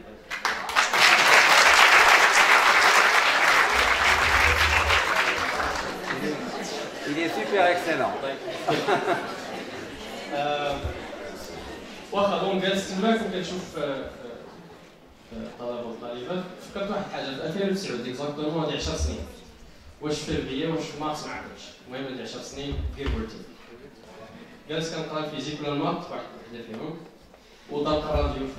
Il est super excellent. واخا دونك جالس تما كنت كنشوف طلبه وطالبات فكرت واحد الحاجه في 2009 اكزاكتومون هادي 10 سنين واش فيفري واش في مارس ما عرفتش المهم هادي 10 سنين غير بورتي جالس كنقرا الفيزيك ولا المات واحد وحده فيهم ودار الراديو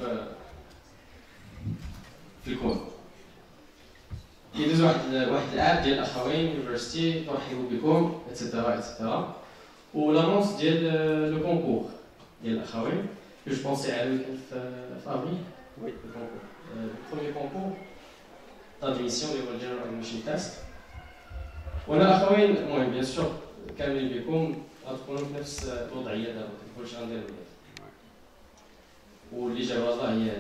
في الكون كيدوز واحد الاب ديال اخوين يونيفرسيتي مرحبا بكم اتسيتيرا اتسيتيرا ولانونس ديال لو كونكور ديال الاخوين جو بونسي عليه كان في افريل وي الكونكور البروميير كونكور d'admission اللي هو الجنرال ادميشن تيست وانا الاخوين المهم بيان سور كاملين بكم غتكونوا في نفس الوضعيه دابا ما تقولش غندير مزيان واللي جاب الله هي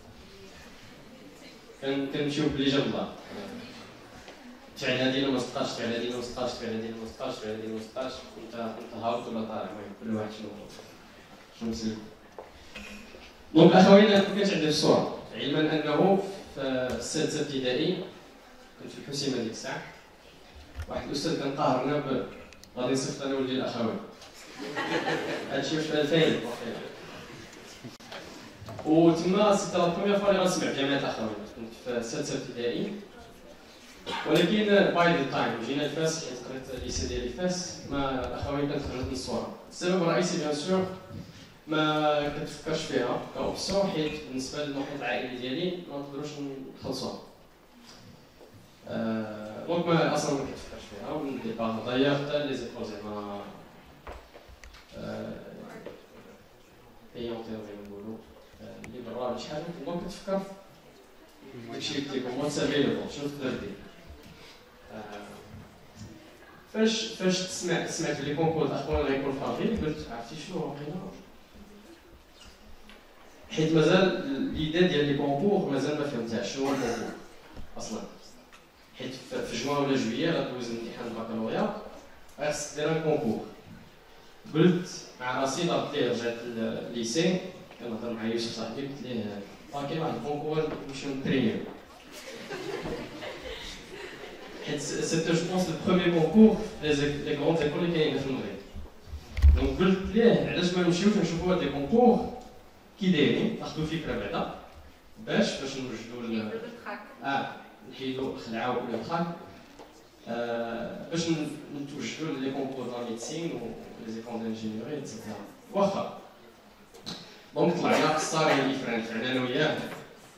هذيك كنمشيو باللي جاب الله فعل هذه ما صدقاش فعل هذه ما صدقاش فعل هذه ما صدقاش فعل هذه ما صدقاش انت هابط ولا طالع المهم كل واحد شنو مسلك دونك اخوين ما كانش عندي الصوره علما انه في السادسه ابتدائي كنت في الحسيمه ديك الساعه واحد الاستاذ كان قاهرنا غادي نصيفط انا ولدي الاخوين هادشي واش في 2000 وتما سيت لا بروميير فوا اللي غنسمع في جامعه الاخوين كنت في السادسه ابتدائي ولكن باي ذا تايم جينا لفاس حيت قريت الليسي ديالي فاس ما الاخوين كانت خرجت من الصوره السبب الرئيسي بيان سور ما كتفكرش فيها كاوبسيون حيت بالنسبه للمحيط العائلي ديالي ما نقدروش نخلصوها دونك ما اصلا ما كتفكرش فيها ومن الديبار ضيع حتى لي زيكول زعما ايونتي زعما نقولوا اللي برا ولا شي حاجه دونك كتفكر داكشي اللي كيكون واتس افيلابل شنو تقدر دير فاش سمعت لي كونكور الاخوان غيكون في افريل قلت عرفتي شنو واقيلا حيت مازال ليدا ديال لي كونكور مازال ما فهمتهاش شنو هو الكونكور اصلا حيت في جوان ولا جويي غدوز الامتحان البكالوريا خاصك دير ان كونكور قلت مع راسي ضربت ليه رجعت للليسي كنهضر مع يوسف صاحبي قلت ليه كاين واحد الكونكور نمشيو نترينيو حيت سيتو جو بونس لو بروميير كونكور لي كروند ايكول اللي كاينين في المغرب دونك قلت ليه علاش ما نمشيوش نشوفوا هاد لي كونكور كي دايرين ناخدو فكره بعدا باش نوجدوا نحيدو الخلعه ولا الخاك باش نتوجدوا لي كونكور دو ميديسين و لي زيكول دانجينيوري اتسيتيرا واخا دونك طلعنا قصاري ديفرنت انا وياه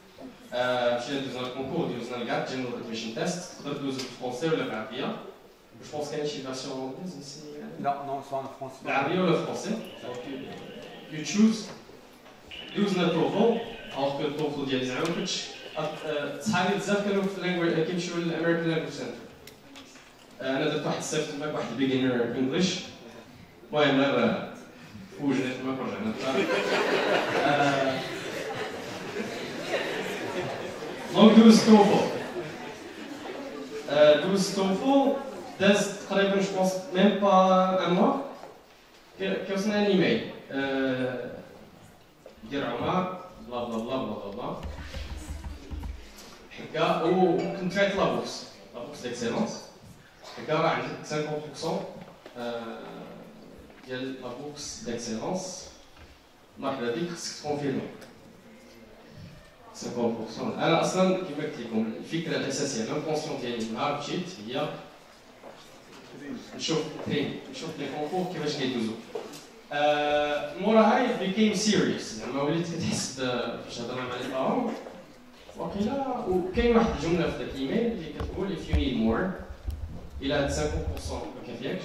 مشينا دوزنا الكونكور دوزنا الكاع جينا ادميشن تيست تقدر دوز بالفرونسي ولا بالعربيه Je pense qu'il y a une version anglaise ici. Non, non, c'est en français. L'arabe ou le français. Donc, you choose not TOEFL, alors que TOEFL ديال زعما ما كنتش صحابي بزاف كانوا في اللانجويج كيمشيو للامريكان لانجويج سنتر. انا درت واحد الصيف تماك واحد البيجنر انجلش. المهم غير وجدت تماك رجعنا. دونك دوز TOEFL داز تقريبا جو بونس ميم با ان موا كيوصلنا ان ايميل ديال عمر بلا بلا بلا بلا بلا هكا وكنت فايت لابوكس ديكسيلونس هكا راه عندك 50% ديال لابوكس ديكسيلونس مرحبا بك خصك تكونفيرمي 50%. انا اصلا كما قلت لكم الفكره الاساسيه لانكونسيون ديالي نهار مشيت هي نشوف لي كونكور كيفاش كيدوزو. موراها it became serious زعما وليت كتحس فاش هضرنا مع لي بارون وقيلا وكاين واحد الجمله في ذاك الايميل اللي كتقول if you need more الى هاد 50% ما كافياكش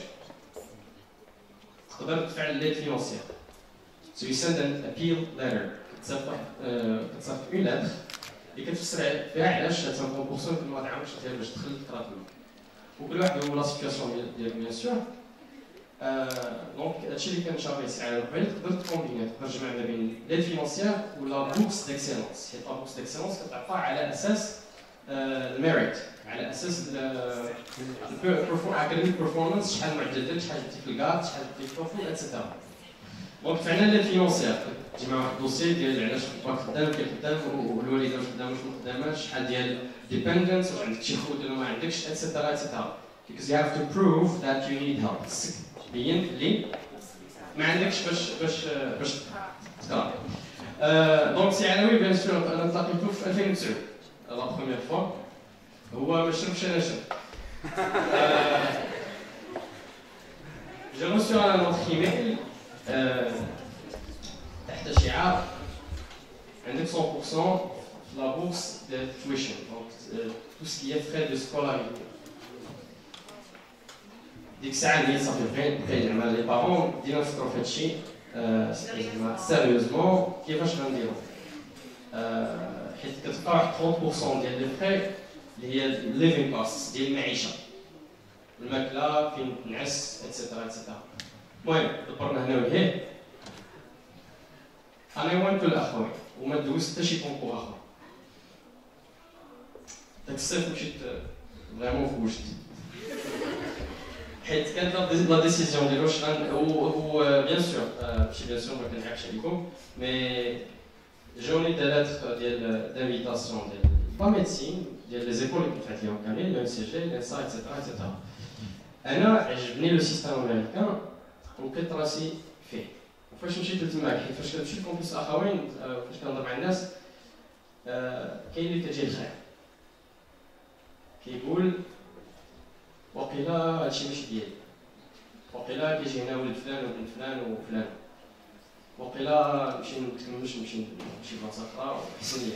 تقدر تدفع ليد فينونسيير. So you send an appeal letter كتصيفط اون لاتر اللي كتفسر فيها علاش هاد 50% كل ما تعاونش ديال باش تدخل تقرا تما وكل واحد هو لا سيتوياسيون ديالو بيان سور. دونك هادشي اللي كنشارجي سي على القبيل تقدر تكومبيني تقدر تجمع ما بين ليد فينونسيير ولا بوكس ديكسيلونس. حيت لا بوكس ديكسيلونس كتعطى على اساس الميريت على اساس الاكاديميك بيرفورمانس شحال معدل شحال جبتي في الكارت شحال جبتي في التوفل اتسيتيرا. دونك فعلا ليد فينونسيير تجمع واحد الدوسي ديال علاش باك خدام كيف خدام والوالده واش خدامه واش ما خداماش شحال ديال ديبندنس واش عندك شي خوت ولا ما عندكش اتسيتيرا اتسيتيرا. because you have to prove that you need help. تبين اللي ما عندكش باش تقرا. دونك سي علوي بيان سور انا تلاقيتو في 2009 لا بروميير فوا هو ما شربش انا شرب. j'ai reçu un autre email تحت شعار عندك 100% في لا بورس ديال التويشن دونك تو سكي فrais de scolarité. ديك الساعه اللي صافي بقيت زعما لي بارون بدينا نفكروا في هادشي زعما سيريوزمون كيفاش غنديرو حيت كتبقى واحد 30% ديال لي فري اللي هي الليفين كوست ديال المعيشه الماكله فين تنعس اتسيتيرا اتسيتيرا. المهم دبرنا هنا وهيه انا وانتو الاخوين وما دوزت حتى شي كونكور اخر. داك الصيف مشيت فريمون في وجدي حيت كانت لا ديسيزيون ديالو واش هو بيان سور ماشي بيان سور ما كنعرفش عليكم مي جاوني دي لاتر ديال دانفيتاسيون ديال با ميديسين ديال لي زيكول اللي كنت فات ليهم كاملين لو سي جي لانسا اتسيتيرا اتسيتيرا. انا عجبني لو سيستيم امريكان وكنت راسي فيه. وفاش مشيت لتماك حيت فاش كنمشي للكونكورس الاخوين فاش كنهضر مع الناس كاين اللي كتجي الخير كيقول وقيلا هادشي ماشي ديالي وقيلا كيجي هنا ولد فلان وبنت فلان وفلان وقيلا نمشي نكملش نمشي لبلاصه اخرى وحسن ليا.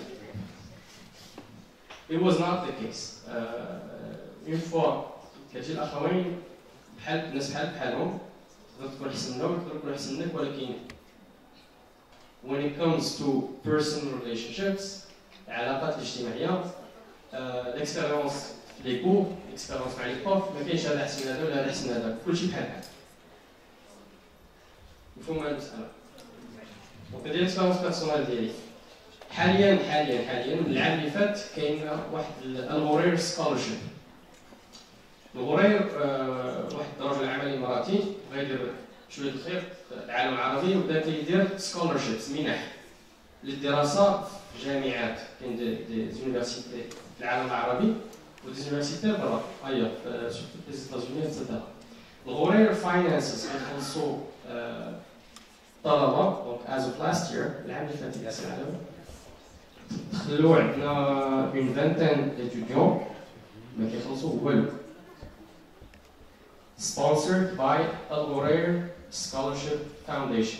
It was not the case. Une fois كتجي الاخوين بحال الناس بحالهم تقدر تكون احسن منهم تقدر تكون احسن منك ولكن when it comes to personal relationships العلاقات الاجتماعيه الاكسبيريونس في لي كور الاكسبيريونس مع لي بروف ما كاينش هذا احسن هذا ولا هذا احسن هذا كلشي بحال بحال مفهوم هاد المساله. دونك هذه الاكسبيريونس بيرسونال ديالي حاليا العام اللي فات كاين واحد الغورير سكولرشيب. الغورير واحد الرجل عملي اماراتي بغا يدير شويه الخير في العالم العربي وبدا كيدير سكولرشيبس منح للدراسه في جامعات. كاين دي زونيفرسيتي في العالم العربي ودي زونيفرسيتي برا ايا سورتو في لي ايتازوني اتسيتيرا. الغورير فاينانسز كيخلصوا طلبه دونك از اوف لاست يير العام اللي فات كاس العالم دخلوا عندنا اون فانتين ديتوديون ما كيخلصوا والو. Sponsored by Al Ghurair Scholarship Foundation.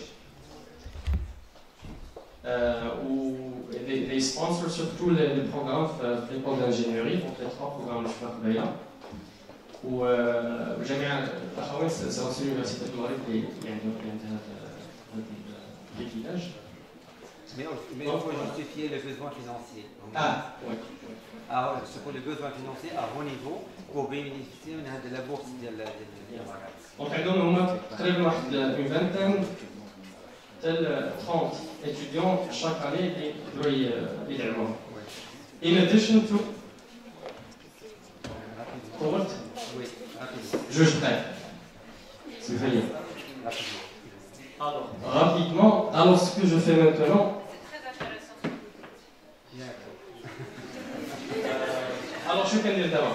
They sponsor surtout les programmes de l'école d'ingénierie, donc les 3 programmes de Shfar Baya. وجميع الاخوين سواء في اليونيفرسيتي المغرب اللي عندها هذا الكيفاج. Mais il faut justifier les besoins financiers. Ah, oui. Alors, ce sont les besoins financiers à haut niveau pour bénéficier de la bourse de la Donc, عندهم هما تقريبا واحد une vingtaine حتى 30 étudiants chaque année اللي يقدروا يدعموهم. In addition to قلت جوج دقائق. سمحوا لي. Alors, rapidement, alors ce que je fais maintenant. Alors, شو كندير دابا؟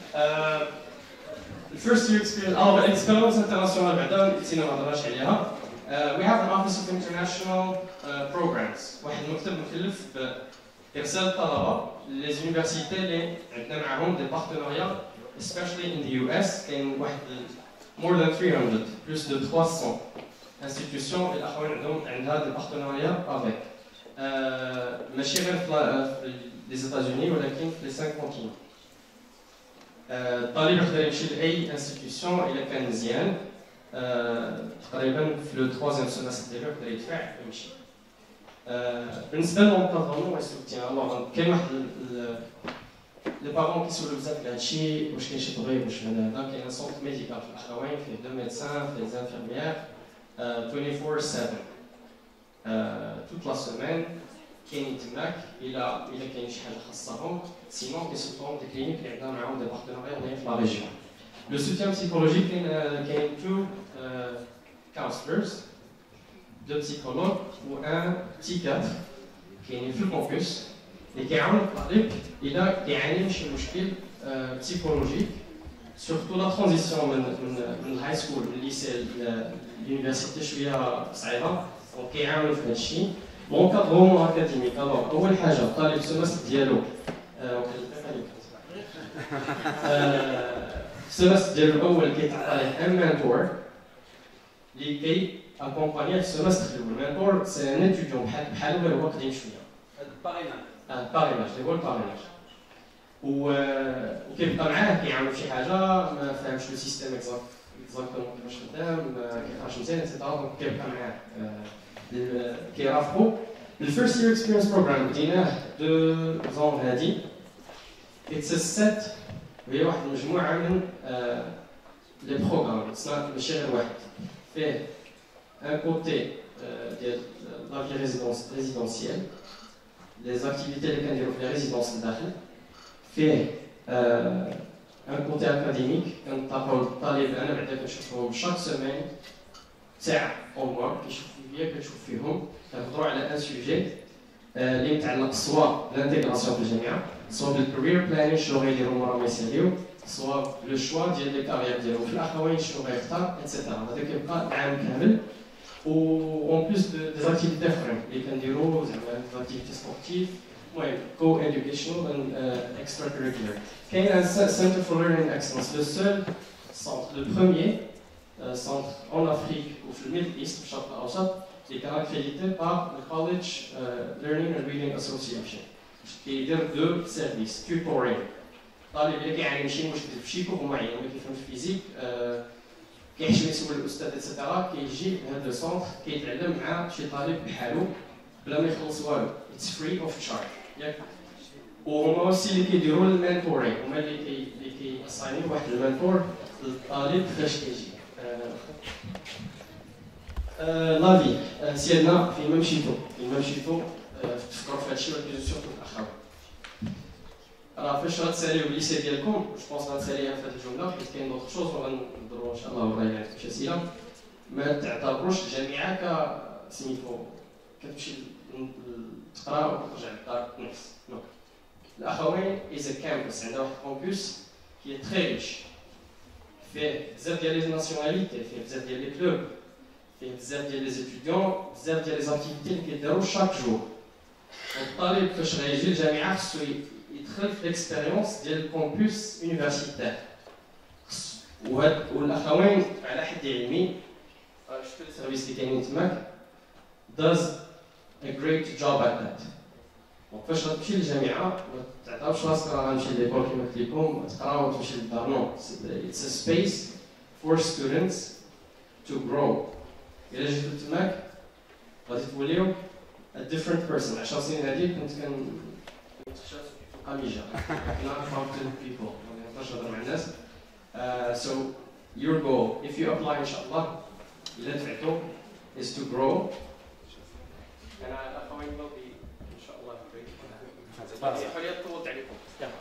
First year experience, experience international بعدا نسينا ما هضرناش عليها. We have an Office of International Programs. واحد المكتب مكلف بإرسال الطلبة للuniversités اللي عندنا معاهم des partenariats, especially in the US. كاين واحد more than 300, plus de 300 institutions الأخوين عندها des partenariats avec. ماشي غير في les États-Unis ولكن في les 5 continents. الطالب يقدر يمشي لأي انستيتيوشن إلا كان مزيان تقريبا في لو 3 سيمستر ديالو يقدر يدفع ويمشي. بالنسبة للمنتظمون والسوتيان الوغ كاين واحد لي بارون كيسولو بزاف على هادشي واش كاين شي طبيب واش هذا كاين سونتر ميديكال في الأخوين فيه 2 médecins فيه des infirmières 24/7 toute la semaine. كاين تماك الا كاين شي حاجه خاصهم سينون كيسوطوهم دي كلينيك اللي عندنا معاهم دي بارتناريا هنايا في لا ريجيون. لو سوتيان بسيكولوجيك كاين 2 كونسلرز 2 بسيكولوج و 1 بسيكاتر كاينين في الكونكورس اللي كيعاون الطالب الا كيعاني من شي مشكل بسيكولوجيك سورتو لا ترانزيسيون من الهاي سكول من الليسي لليونيفرسيتي شويه صعيبه دونك كيعاونوا في هذا الشيء. l'encadrement académique. Alors, أول حاجة الطالب السمستر ديالو السمستر ديالو الأول كيتعطى ليه ان مانتور اللي كي اكومبانيه في السمستر الأول. مانتور سي ان اتيديون بحالو غير هو قديم شوية. الباريناج اللي هو الباريناج. وكيبقى معاه كيعاونو في شي حاجة ما فاهمش لو سيستيم اكزاكتومون كيفاش خدام ما كيقراش مزيان اكسيتيرا دونك كيبقى معاه كيرافقو. الفيرست يير اكسبيرينس بروغرام بديناه 2 ans هادي. اتس سيت هي واحد المجموعه من لي بروغرام ماشي غير واحد فيه ان كوتي ديال لا في ريزيدونسيال لي زاكتيفيتي اللي كنديرو في لي ريزيدونس لداخل فيه ان كوتي اكاديميك كنطلعو الطالب انا بعدا كنشوفهم شاك سيمين ساعه او موا كيشوف فيا كنشوف فيهم كنهضروا على ان سوجي اللي متعلق سوا بالانتيغراسيون في الجامعه سوا بالكارير بلانين شنو غيديروا مورا ما يساليو سوا لو شوا ديال لي كارير ديالو في الاخوين شنو غيختار اتسيتيرا. هذا كيبقى العام كامل و اون بليس دي زاكتيفيتي اخرين اللي كنديروا زعما زاكتيفيتي سبورتيف المهم كو اديوكيشنال اند اكسترا كاريكولر. كاين ان سنتر فور ليرنينغ اكسلنس لو سول سونتر لو بروميير centre en Afrique ou في الميدل ايست في الشرق الاوسط اللي كان اكريديتي بار الكوليدج ليرنينغ اند ريدينغ اسوسيشن كيدير 2 سيرفيس تيوتورينغ. الطالب اللي كيعاني من شي مشكل في شي كور معين ما كيفهمش فيزيك كيحشم يسول الاستاذ اتسيتيرا كيجي لهذا السونتر كيتعلم مع شي طالب بحالو بلا ما يخلص والو. اتس فري اوف تشارج ياك. وهما اوسي اللي كيديروا المانتورينغ هما اللي كيأساينيو واحد المانتور للطالب فاش كيجي. لافي سيادنا فين ما مشيتو تفكروا في هادشي ولكن سورتو الاخوين راه فاش غتساليو الليسي ديالكم جو بونس غنساليها في هاد الجمله حيت كاين دوطخ شوز وغنهضروا ان شاء الله ورايا عندكم شي اسئله. ما تعتبروش الجامعه سميتو كتمشي تقرا وترجع للدار تنعس. نو الاخوين از كامبس عندها واحد الكامبوس كي تري ريش فيه بزاف ديال لي ناسيوناليتي فيه بزاف ديال لي كلوب فيه بزاف ديال لي زيتيديون بزاف ديال لي زاكتيفيتي اللي كيداروا شاك جور. الطالب فاش غيجي للجامعه خصو يدخل في ليكسبيريونس ديال الكامبوس يونيفرسيتير. والاخوين على حد علمي شفتوا السيرفيس اللي كاينين تماك does a great job at that. دونك فاش غتمشي للجامعه ما تعطاوش راسك راه غنمشي ليكول كيما قلت لكم تقراو وتمشي للدار. نو اتس ا سبيس فور ستودنتس تو جرو. الا جيتو تماك غادي توليو a different person. 10 سنين هذيك كنت قميجه not talk to people ما نقدرش نهضر مع الناس. So your goal if you apply ان شاء الله الا دفعتو is to grow. انا الاخوين will be ان شاء الله great. خليني طولت عليكم.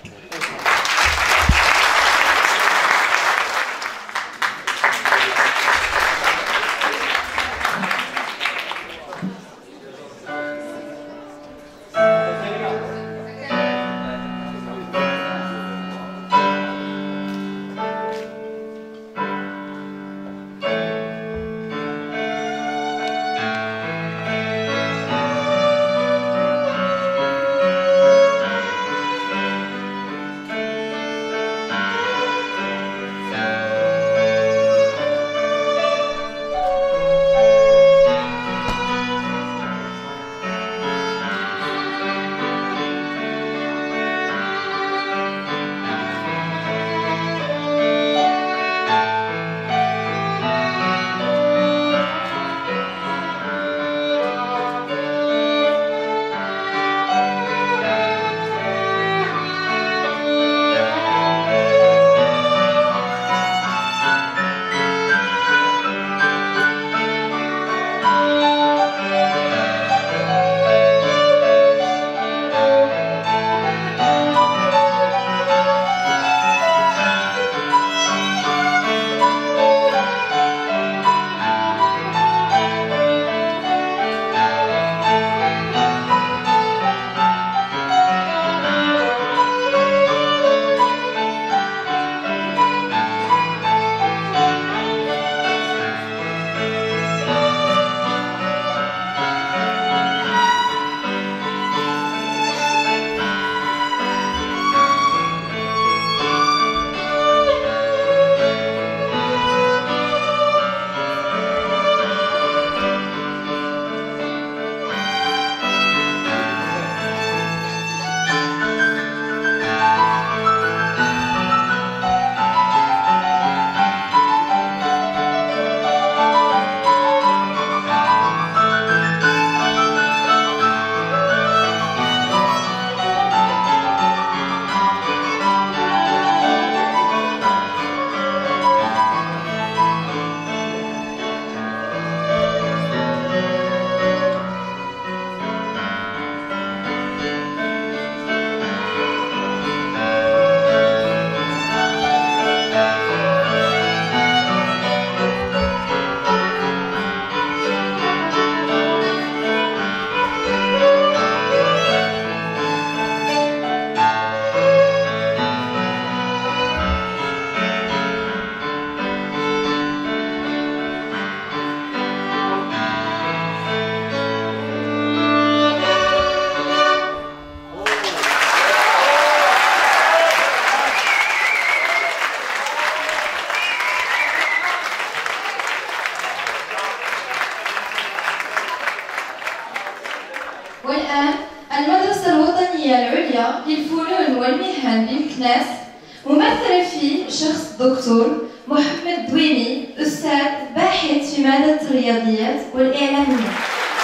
والآن المدرسة الوطنية العليا للفنون والمهن بالكناس ممثلة في شخص الدكتور محمد دويني أستاذ باحث في مادة الرياضيات والإعلامية.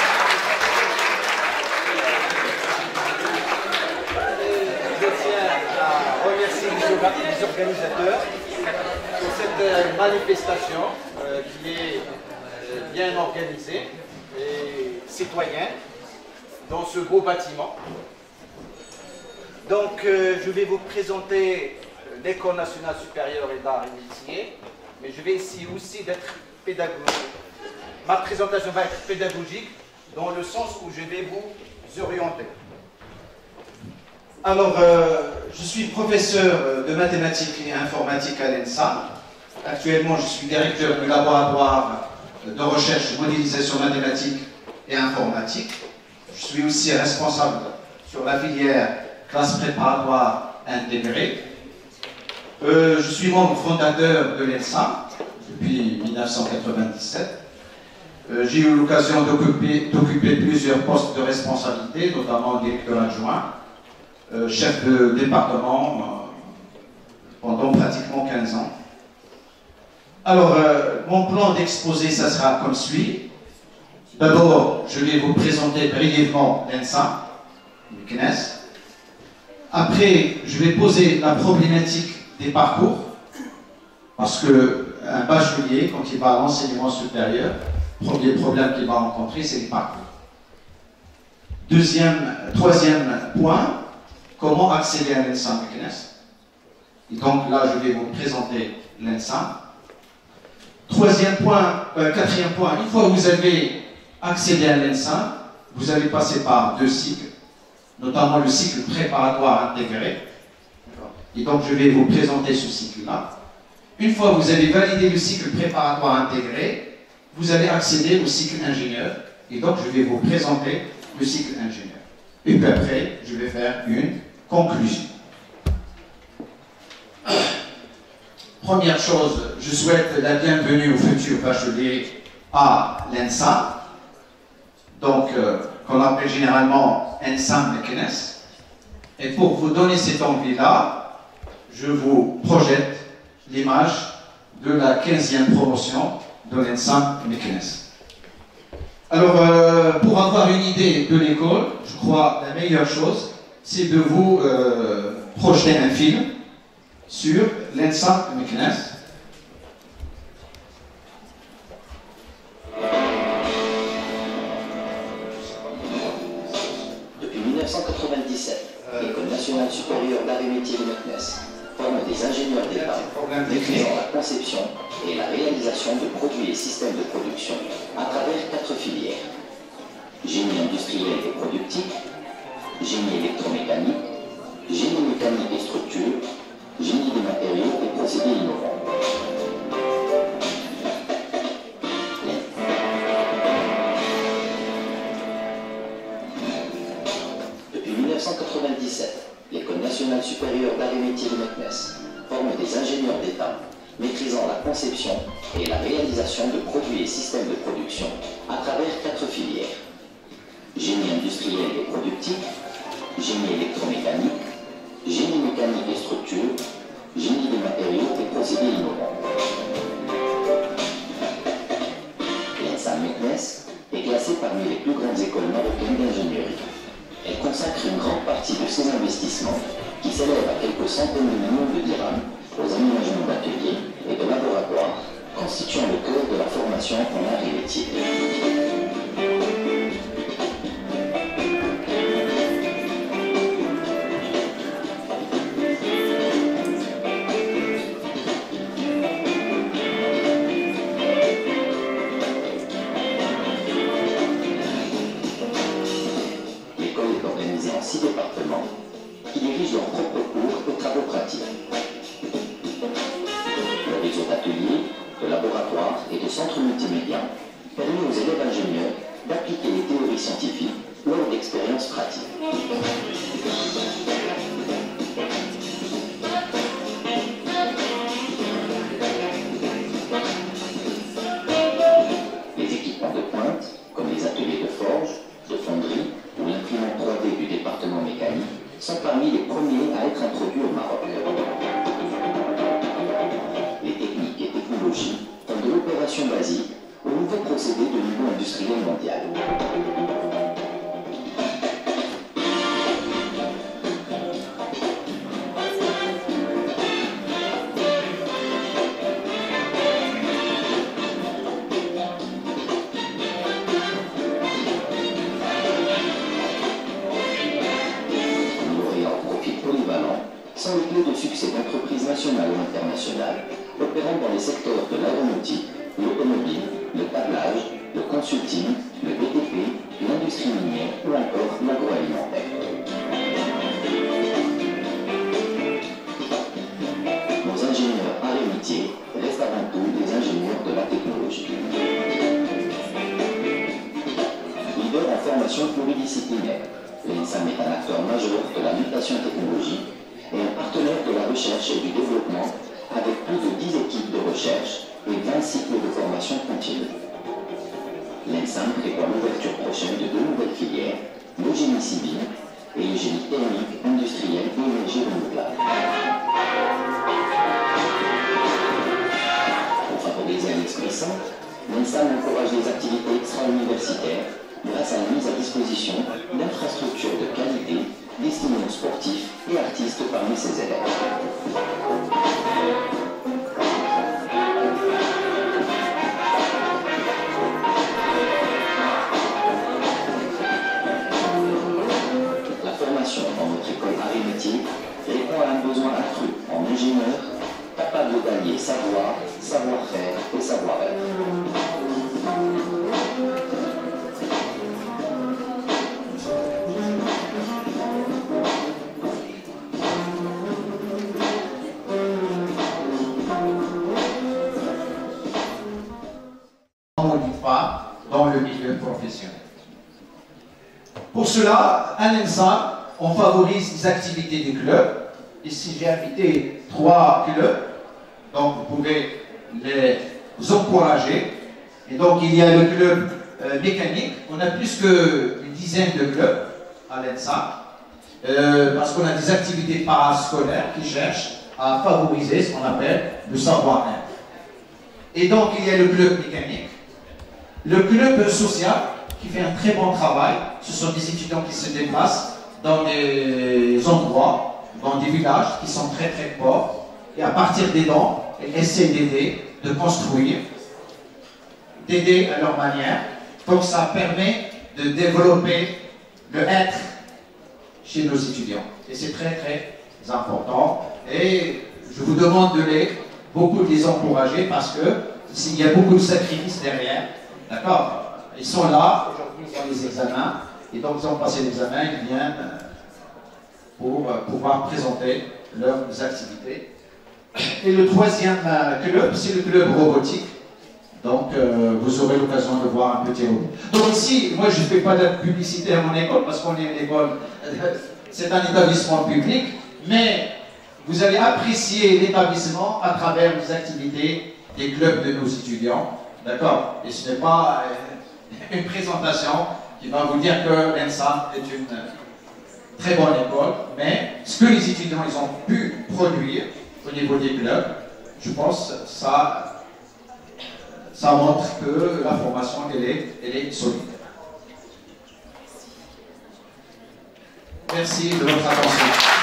Les organisateurs pour cette manifestation qui est bien organisée et citoyenne dans ce beau bâtiment. Donc je vais vous présenter l'École nationale supérieure et d'art et métiers, mais je vais essayer aussi d'être pédagogique. Ma présentation va être pédagogique dans le sens où je vais vous orienter. Alors, je suis professeur de mathématiques et informatique à l'ENSA. Actuellement, je suis directeur du laboratoire de recherche et modélisation mathématique et informatique. Je suis aussi responsable sur la filière classe préparatoire intégrée. Je suis membre fondateur de l'ENSA depuis 1997. J'ai eu l'occasion d'occuper plusieurs postes de responsabilité, notamment directeur adjoint, chef de département pendant pratiquement 15 ans. Alors, mon plan d'exposé, ça sera comme suit. D'abord, je vais vous présenter brièvement l'ENSA, Meknès. Après, je vais poser la problématique des parcours, parce qu'un bachelier, quand il va à l'enseignement supérieur, le premier problème qu'il va rencontrer, c'est les parcours. Troisième point, comment accéder à l'ENSA Meknès. Et donc là, je vais vous présenter l'ENSA. Quatrième point, une fois que vous avez accédé à l'ENSA, vous allez passer par 2 cycles, notamment le cycle préparatoire intégré. Et donc, je vais vous présenter ce cycle-là. Une fois que vous avez validé le cycle préparatoire intégré, vous allez accéder au cycle ingénieur. Et donc, je vais vous présenter le cycle ingénieur. Et puis après, je vais faire une conclusion. Première chose, je souhaite la bienvenue aux futurs bacheliers à l'ENSA, donc qu'on appelle généralement ENSA Meknès. Et pour vous donner cette envie-là, je vous projette l'image de la 15e promotion de l'ENSA Meknès. Alors, pour avoir une idée de l'école, je crois que la meilleure chose, c'est de vous projeter un film sur l'ENSA Meknès. Depuis 1997, l'École nationale supérieure d'art et métiers de Meknès forme des ingénieurs d'État maîtrisant la conception et la réalisation de produits et systèmes de production à travers 4 filières. Génie industriel et productif, génie électromécanique, génie mécanique et structure, génie des matériaux et procédés innovants. Depuis 1997, l'École nationale supérieure d'art et métiers de Meknès forme des ingénieurs d'État maîtrisant la conception et la réalisation de produits et systèmes de production à travers 4 filières. Génie industriel et productif, génie électromécanique, génie mécanique et structure, génie des matériaux et procédés innovants. L'ENSA Meknès est classée parmi les plus grandes écoles marocaines d'ingénierie. Elle consacre une grande partie de ses investissements, qui s'élèvent à quelques centaines de millions de dirhams, aux aménagements d'ateliers et de laboratoires, constituant le cœur de la formation en arts et métiers. En 6 départements qui dirigent leurs propres cours et travaux pratiques. Le réseau d'ateliers, de laboratoires et de centres multimédia permet aux élèves ingénieurs d'appliquer les théories scientifiques lors d'expériences pratiques. Les équipements de pointe, comme les ateliers de forge, de fonderie ou l'imprimante 3D du département mécanique, sont parmi les premiers à être introduits au Maroc. Les techniques et technologies vont de l'opération basique aux nouveaux procédés de niveau industriel mondial. Sont les clés de succès d'entreprises nationales ou internationales opérant dans les secteurs de l'aéronautique, l'automobile, le câblage, le consulting, le BTP, l'industrie minière ou encore l'agroalimentaire. Nos ingénieurs arts et métiers restent avant tout des ingénieurs de la technologie. Leader en formation pluridisciplinaire, l'ENSAM est un acteur majeur de la mutation technologique et un partenaire de la recherche et du développement avec plus de 10 équipes de recherche et 20 cycles de formation continue. L'ENSAM prévoit l'ouverture prochaine de 2 nouvelles filières, le génie civil et le génie thermique, industriel et énergie renouvelable. Pour favoriser un esprit sain, l'ENSAM encourage les activités extra-universitaires grâce à la mise à disposition d'infrastructures de qualité destinées aux sportifs et artistes parmi ses élèves. La formation dans notre école arithmétique répond à un besoin accru en ingénieurs capables d'allier savoir, savoir-faire et savoir-être. Dans le milieu professionnel. Pour cela, à l'ENSA, on favorise les activités des clubs. Ici, j'ai invité 3 clubs, donc vous pouvez les encourager. Et donc, il y a le club mécanique. On a plus qu'une dizaine de clubs à l'ENSA, parce qu'on a des activités parascolaires qui cherchent à favoriser ce qu'on appelle le savoir-être. Et donc, il y a le club mécanique. Le club social, qui fait un très bon travail, ce sont des étudiants qui se déplacent dans des endroits, dans des villages qui sont très très pauvres, et à partir des dons, ils essaient d'aider, de construire, d'aider à leur manière. Donc ça permet de développer le être chez nos étudiants. Et c'est très très important. Et je vous demande beaucoup de les encourager parce que s'il y a beaucoup de sacrifices derrière. D'accord? Ils sont là, aujourd'hui ils ont les examens, et donc ils ont passé l'examen, ils viennent pour pouvoir présenter leurs activités. Et le troisième club, c'est le club robotique. Donc vous aurez l'occasion de voir un petit robot. Donc ici, moi je ne fais pas de publicité à mon école, parce qu'on est une école, c'est un établissement public, mais vous allez apprécier l'établissement à travers les activités des clubs de nos étudiants. D'accord? Et ce n'est pas une présentation qui va vous dire que l'ENSA est une très bonne école, mais ce que les étudiants ils ont pu produire au niveau des clubs, je pense que ça montre que la formation elle est solide. Merci de votre attention.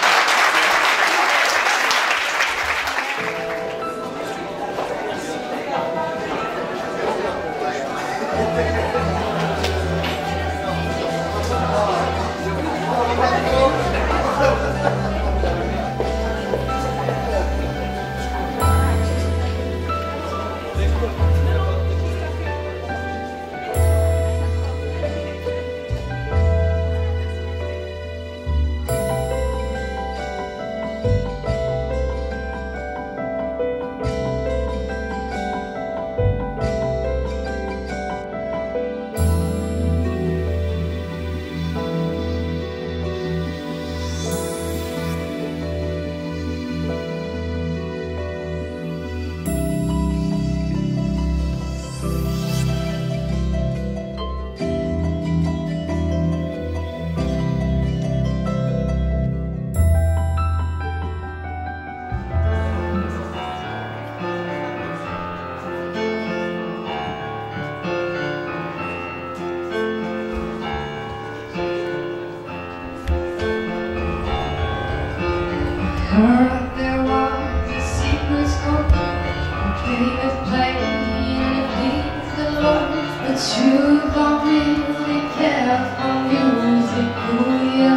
There was a secret scope, a private play, and it pleased the Lord. But you don't really care for music, do you?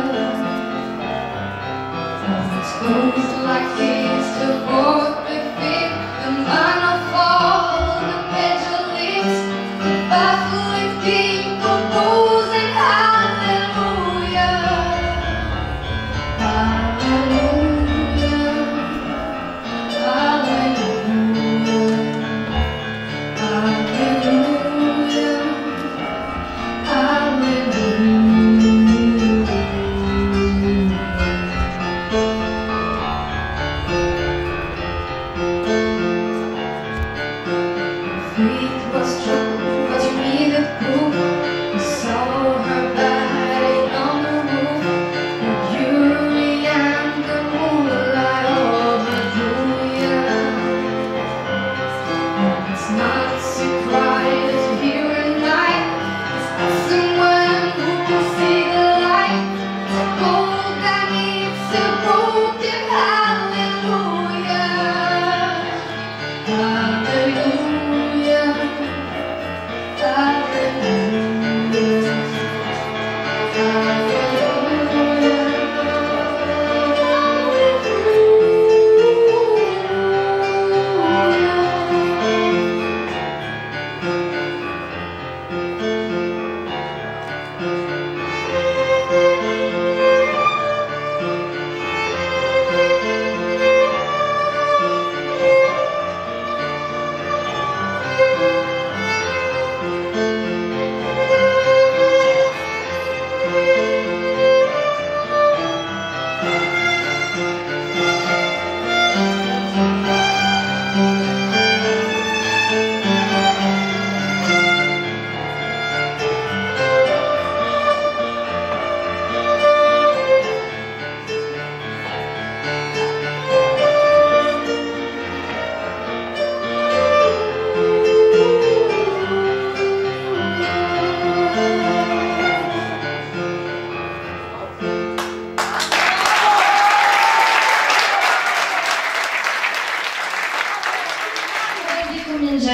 It goes like this, the board big, the minor fall, the major leagues, the baffling deep, composing hallelujah. Faith was strong, but you needed proof.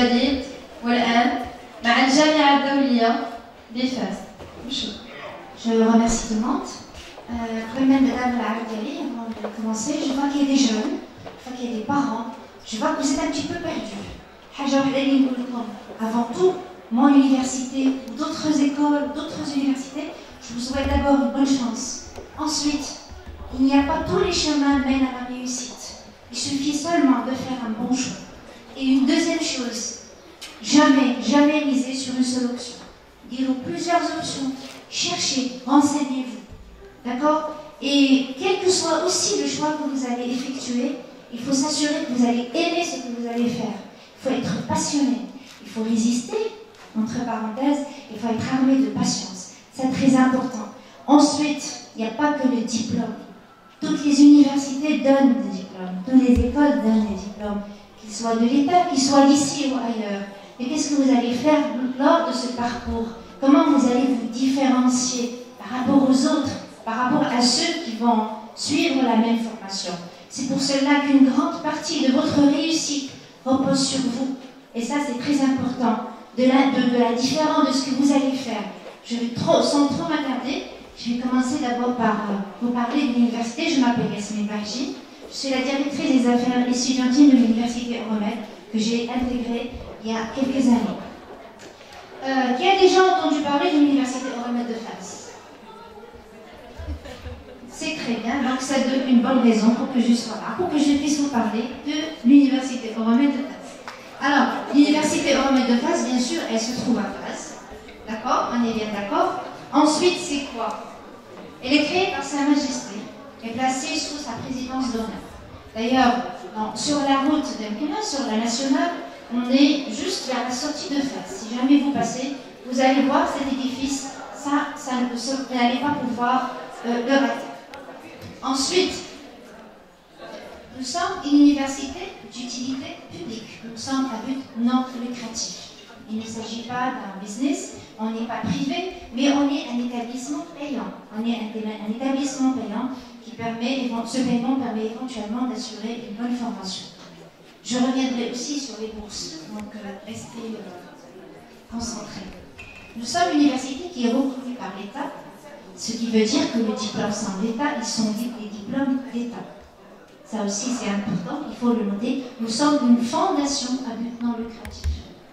الجديد والآن مع الجامعة الدولية بفاس. Je remercie tout le monde. Comme Madame l'a regardé avant de commencer, je vois qu'il y a des jeunes, je vois qu'il y a des parents, je vois que vous êtes un petit peu perdus. Avant tout, mon université, d'autres écoles, d'autres universités, je vous souhaite d'abord une bonne chance. Ensuite, il n'y a pas tous les chemins mènent à la réussite. Il suffit seulement de faire un bon choix. Et une deuxième chose, jamais miser sur une seule option. Dis-nous plusieurs options. Cherchez, renseignez-vous. D'accord? Et quel que soit aussi le choix que vous allez effectuer, il faut s'assurer que vous allez aimer ce que vous allez faire. Il faut être passionné. Il faut résister, entre parenthèses, il faut être armé de patience. C'est très important. Ensuite, il n'y a pas que le diplôme. Toutes les universités donnent des diplômes. Toutes les écoles donnent des diplômes. Qu'ils soient de l'État, qu'ils soient d'ici ou ailleurs. Mais qu'est-ce que vous allez faire lors de ce parcours? Comment vous allez vous différencier par rapport aux autres, par rapport à ceux qui vont suivre la même formation? C'est pour cela qu'une grande partie de votre réussite repose sur vous. Et ça, c'est très important. De la différence de ce que vous allez faire. Sans trop m'attarder, je vais commencer d'abord par vous parler de l'université. Je m'appelle Yasmine Barji. Je suis la directrice des affaires étudiantines de l'université Euromède que j'ai intégrée il y a quelques années. Qui a déjà entendu parler de l'université Euromède de Fès? C'est très bien, donc ça donne une bonne raison pour que je sois là, pour que je puisse vous parler de l'université Euromède de Fès. Alors, l'université Euromède de Fès, bien sûr, elle se trouve à Fès. D'accord? On est bien d'accord. Ensuite, c'est quoi? Elle est créée par Sa Majesté et placée sous sa présidence d'honneur. D'ailleurs, sur la route d'Emkina, sur la nationale, on est juste vers la sortie de Fès. Si jamais vous passez, vous allez voir cet édifice. Vous n'allez pas pouvoir le rater. Ensuite, nous sommes une université d'utilité publique. Nous sommes à but non lucratif. Il ne s'agit pas d'un business, on n'est pas privé, mais on est un établissement payant. On est un établissement payant qui permet, ce paiement permet éventuellement d'assurer une bonne formation. Je reviendrai aussi sur les bourses, donc restez concentrés. Nous sommes une université qui est reconnue par l'État, ce qui veut dire que les diplômes sans l'État, ils sont des diplômes d'État. Ça aussi c'est important, il faut le noter. Nous sommes une fondation à but non lucratif.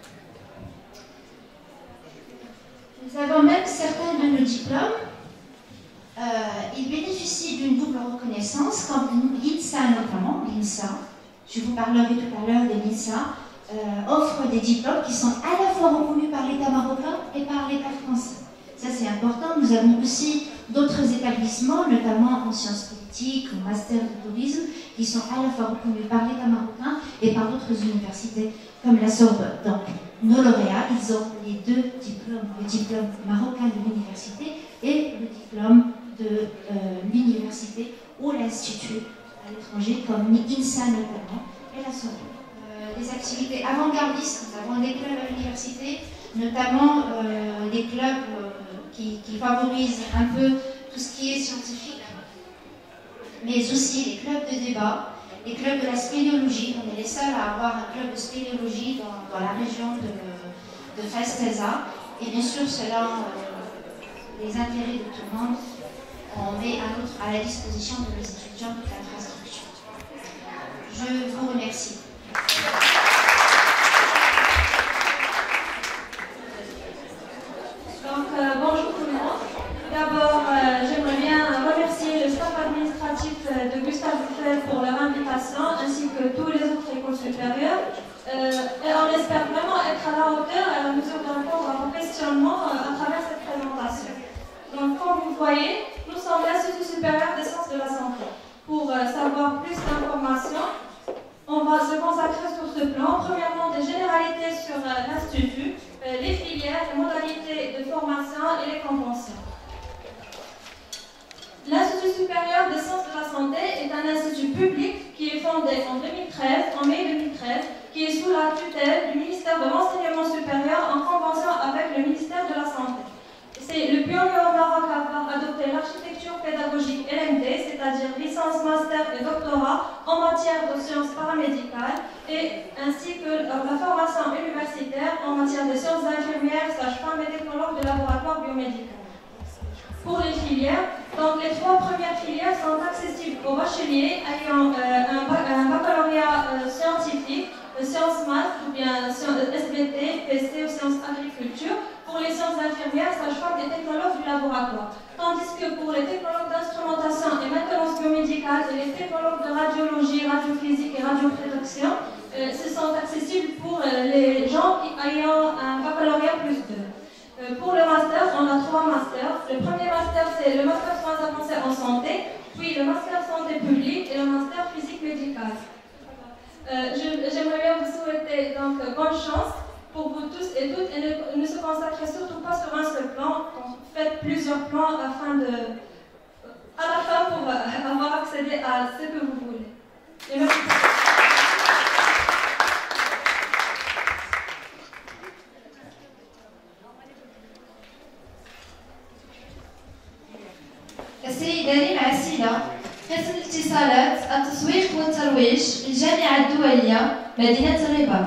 Nous avons même certains de nos diplômes. Ils bénéficient d'une double reconnaissance, comme l'INSA notamment. L'INSA, je vous parlerai tout à l'heure de l'INSA, offre des diplômes qui sont à la fois reconnus par l'État marocain et par l'État français. Ça c'est important. Nous avons aussi d'autres établissements, notamment en sciences politiques, au master de tourisme, qui sont à la fois reconnus par l'État marocain et par d'autres universités comme la Sorbonne. Donc, nos lauréats, ils ont les deux diplômes, le diplôme marocain de l'université et le diplôme de l'université ou l'institut à l'étranger, comme l'INSA notamment, et la Sorbonne. Des activités avant-gardistes, nous avons des clubs à l'université, notamment des clubs qui favorisent un peu tout ce qui est scientifique, mais aussi les clubs de débat, les clubs de la spéléologie. On est les seuls à avoir un club de spéléologie dans la région de Fès-Teza. Et bien sûr, selon les intérêts de tout le monde, on met à la disposition de nos étudiants toute l'infrastructure. Je vous remercie. Donc, bonjour tout le monde. D'abord, j'aimerais bien remercier le staff administratif de Gustave Eiffel pour leur invitation, ainsi que tous les autres écoles supérieures. Et on espère vraiment être à la hauteur et à la mesure de répondre à vos questionnements à travers cette présentation. Donc, comme vous voyez, nous sommes l'Institut supérieur des sciences de la santé. Pour savoir plus d'informations, on va se consacrer sur ce plan. Premièrement, des généralités sur l'Institut, les filières, les modalités de formation et les conventions. L'Institut supérieur des sciences de la santé est un institut public qui est fondé en mai 2013, qui est sous la tutelle du ministère de l'Enseignement supérieur en convention avec le ministère de la Santé. C'est le pionnier au Maroc à avoir adopté l'architecture pédagogique LMD, c'est-à-dire licence, master et doctorat en matière de sciences paramédicales, et ainsi que la formation universitaire biomédicale. Pour les filières, donc les 3 premières filières sont accessibles aux bacheliers ayant un baccalauréat scientifique, sciences maths ou bien SBT, PC ou sciences agriculture. Pour les sciences infirmières, sages-femmes et technologues du laboratoire. Tandis que pour les technologues d'instrumentation et maintenance biomédicale et les technologues de radiologie, radiophysique et radioprotection, ce sont accessibles pour les gens ayant un baccalauréat plus 2. Pour le master, on a 3 masters. Le premier master, c'est le master soins avancés en santé, puis le master santé publique et le master physique médicale. J'aimerais bien vous souhaiter donc bonne chance pour vous tous et toutes et ne se consacrez surtout pas sur un seul plan. Faites plusieurs plans afin de, à la fin, pour avoir accédé à ce que vous voulez. Et merci. السيدة ريم عسيلة قسم الاتصالات التسويق والترويج الجامعة الدولية مدينة الرباط.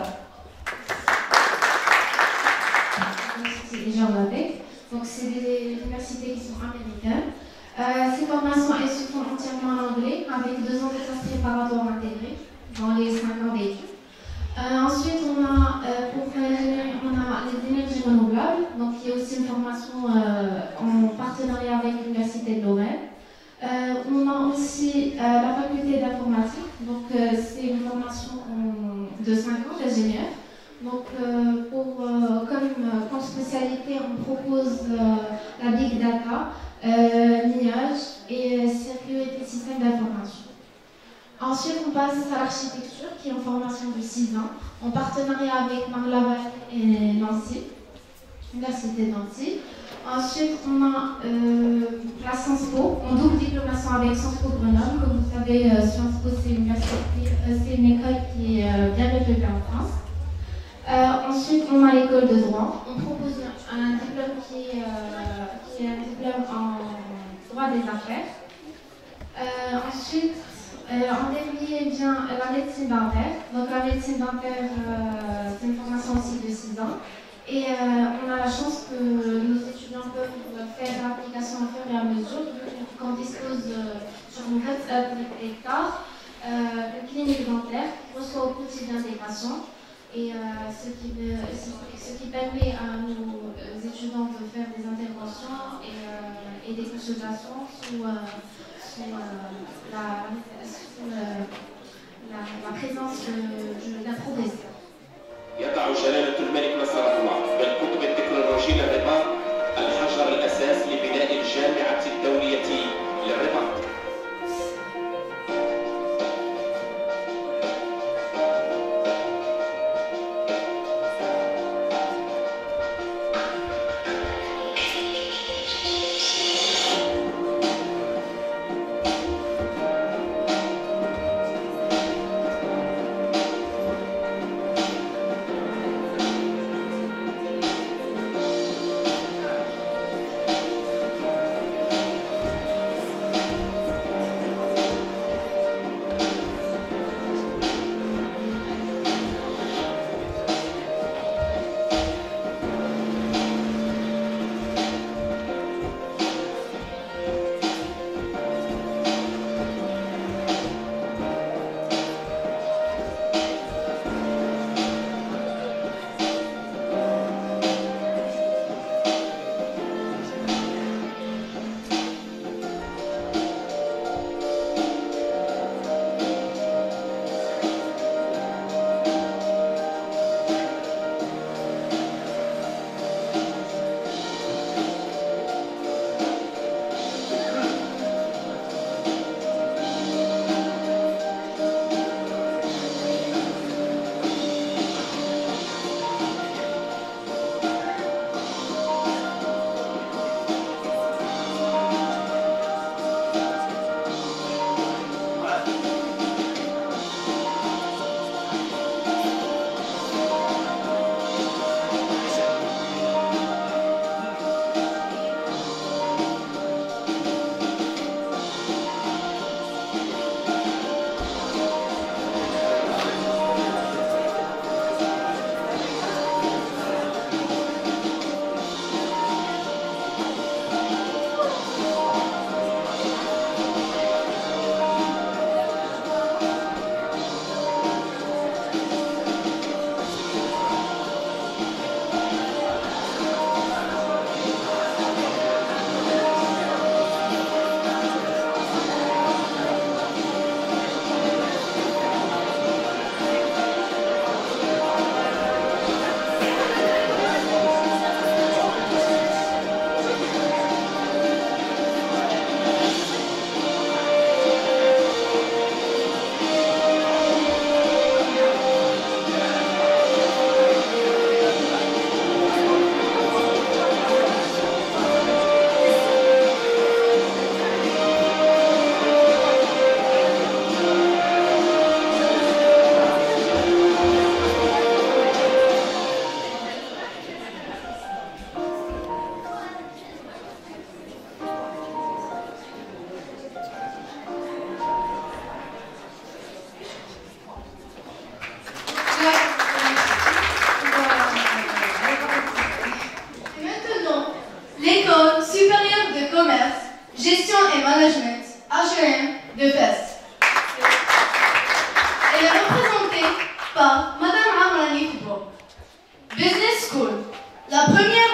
Donc c'est des universités qui sont américaines. Ces formations elles se font entièrement en anglais avec 2 ans de classe préparatoire intégrée dans les 5 ans d'études. Ensuite on a pour l'ingénierie on a les énergies renouvelables, donc il y a aussi une formation en partenariat avec l'université de Lorraine. On a aussi la faculté d'informatique, donc c'est une formation de 5 ans d'ingénieur. Donc, comme spécialité, on propose la Big Data, l'IAGE et sécurité système d'information. Ensuite, on passe à l'architecture, qui est une formation de 6 ans, en partenariat avec Marne-la-Vallée et Nancy, l'université de Nancy. Ensuite, on a la Sciences Po, en double diplomation avec Sciences Po Grenoble. Comme vous savez, Sciences Po, c'est une école qui est bien réputée en France. Ensuite, on a l'école de droit. On propose un diplôme qui est un diplôme en droit des affaires. Ensuite, en dernier vient la médecine dentaire. Donc la médecine dentaire, c'est une formation aussi de 6 ans. Et on a la chance que nos étudiants peuvent faire l'application au fur et à mesure, qu'on dispose sur une 27 hectares de clinique dentaire qui reçoit au quotidien des patients. Et ce qui permet à nos étudiants de faire des interventions et des consultations sous la présence d'un professeur. يضع جلالة الملك نصر الله بالقطب التكنولوجي للرباط الحجر الأساس لبناء الجامعة الدولية للرباط.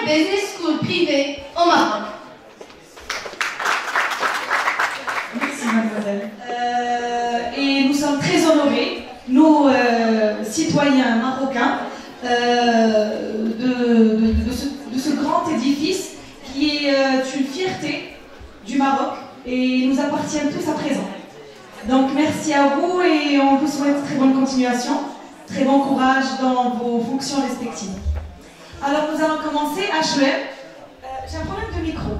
business school privée au Maroc. Merci mademoiselle. Et nous sommes très honorés, nous citoyens marocains, de ce grand édifice qui est une fierté du Maroc et nous appartient tous à présent. Donc merci à vous et on vous souhaite très bonne continuation, très bon courage dans vos fonctions respectives. Alors nous allons commencer. HEM. J'ai un problème de micro.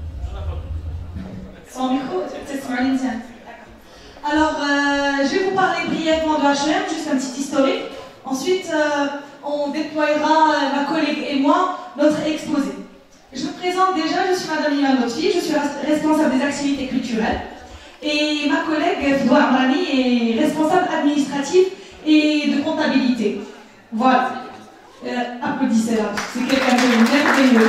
Sans micro, c'est sur l'interne. Alors je vais vous parler brièvement de HEM, juste un petit historique. Ensuite on déploiera, ma collègue et moi, notre exposé. Je me présente déjà, je suis Madame Iman Lotfi, je suis responsable des activités culturelles. Et ma collègue Fidwa Amrani est responsable administrative et de comptabilité. Voilà. Applaudissez-la, c'est quelqu'un de merveilleux.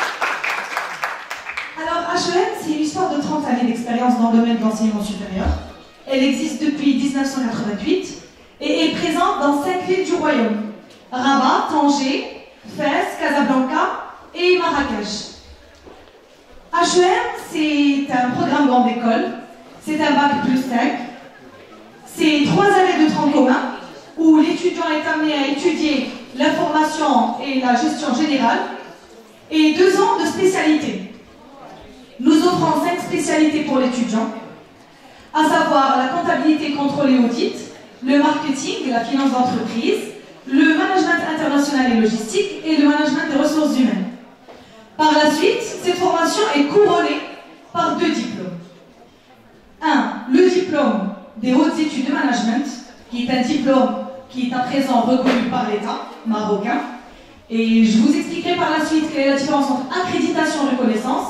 Alors HEM, c'est une histoire de 30 années d'expérience dans le domaine de l'enseignement supérieur. Elle existe depuis 1988 et est présente dans 5 villes du royaume. Rabat, Tanger, Fès, Casablanca et Marrakech. HEM, c'est un programme grande école, c'est un bac plus 5, c'est 3 années de tronc commun où l'étudiant est amené à étudier l'information et la gestion générale et 2 ans de spécialité. Nous offrons 5 spécialités pour l'étudiant, à savoir la comptabilité contrôlée audit, le marketing, la finance d'entreprise, le management international et logistique et le management des ressources humaines. Par la suite, cette formation est couronnée par 2 diplômes. Le diplôme des hautes études de management, qui est un diplôme qui est à présent reconnu par l'État marocain. Et je vous expliquerai par la suite quelle est la différence entre accréditation et reconnaissance.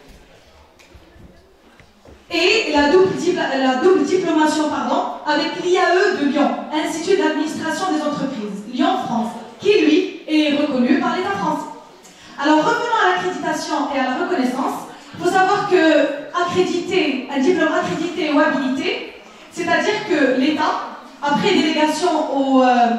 Et la double diplomation avec l'IAE de Lyon, Institut d'administration des entreprises, Lyon, France, qui lui est reconnu par l'État français. Alors revenons à l'accréditation et à la reconnaissance. Il faut savoir que un diplôme accrédité ou habilité, c'est-à-dire que l'État, après délégation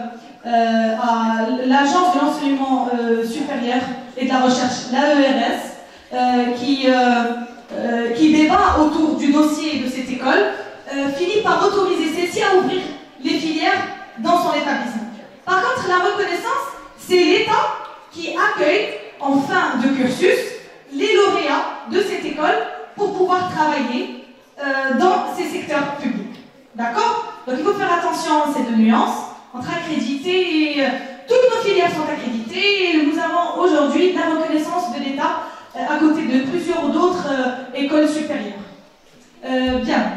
à l'Agence de l'enseignement supérieur et de la recherche, l'AERS, qui débat autour du dossier de cette école, finit par autoriser celle-ci à ouvrir les filières dans son établissement. Par contre, la reconnaissance, c'est l'État qui accueille en fin de cursus les lauréats de cette école pour pouvoir travailler dans ces secteurs publics. D'accord? Donc il faut faire attention à ces 2 nuances entre accrédité et toutes nos filières sont accréditées et nous avons aujourd'hui la reconnaissance de l'État à côté de plusieurs d'autres écoles supérieures. Bien.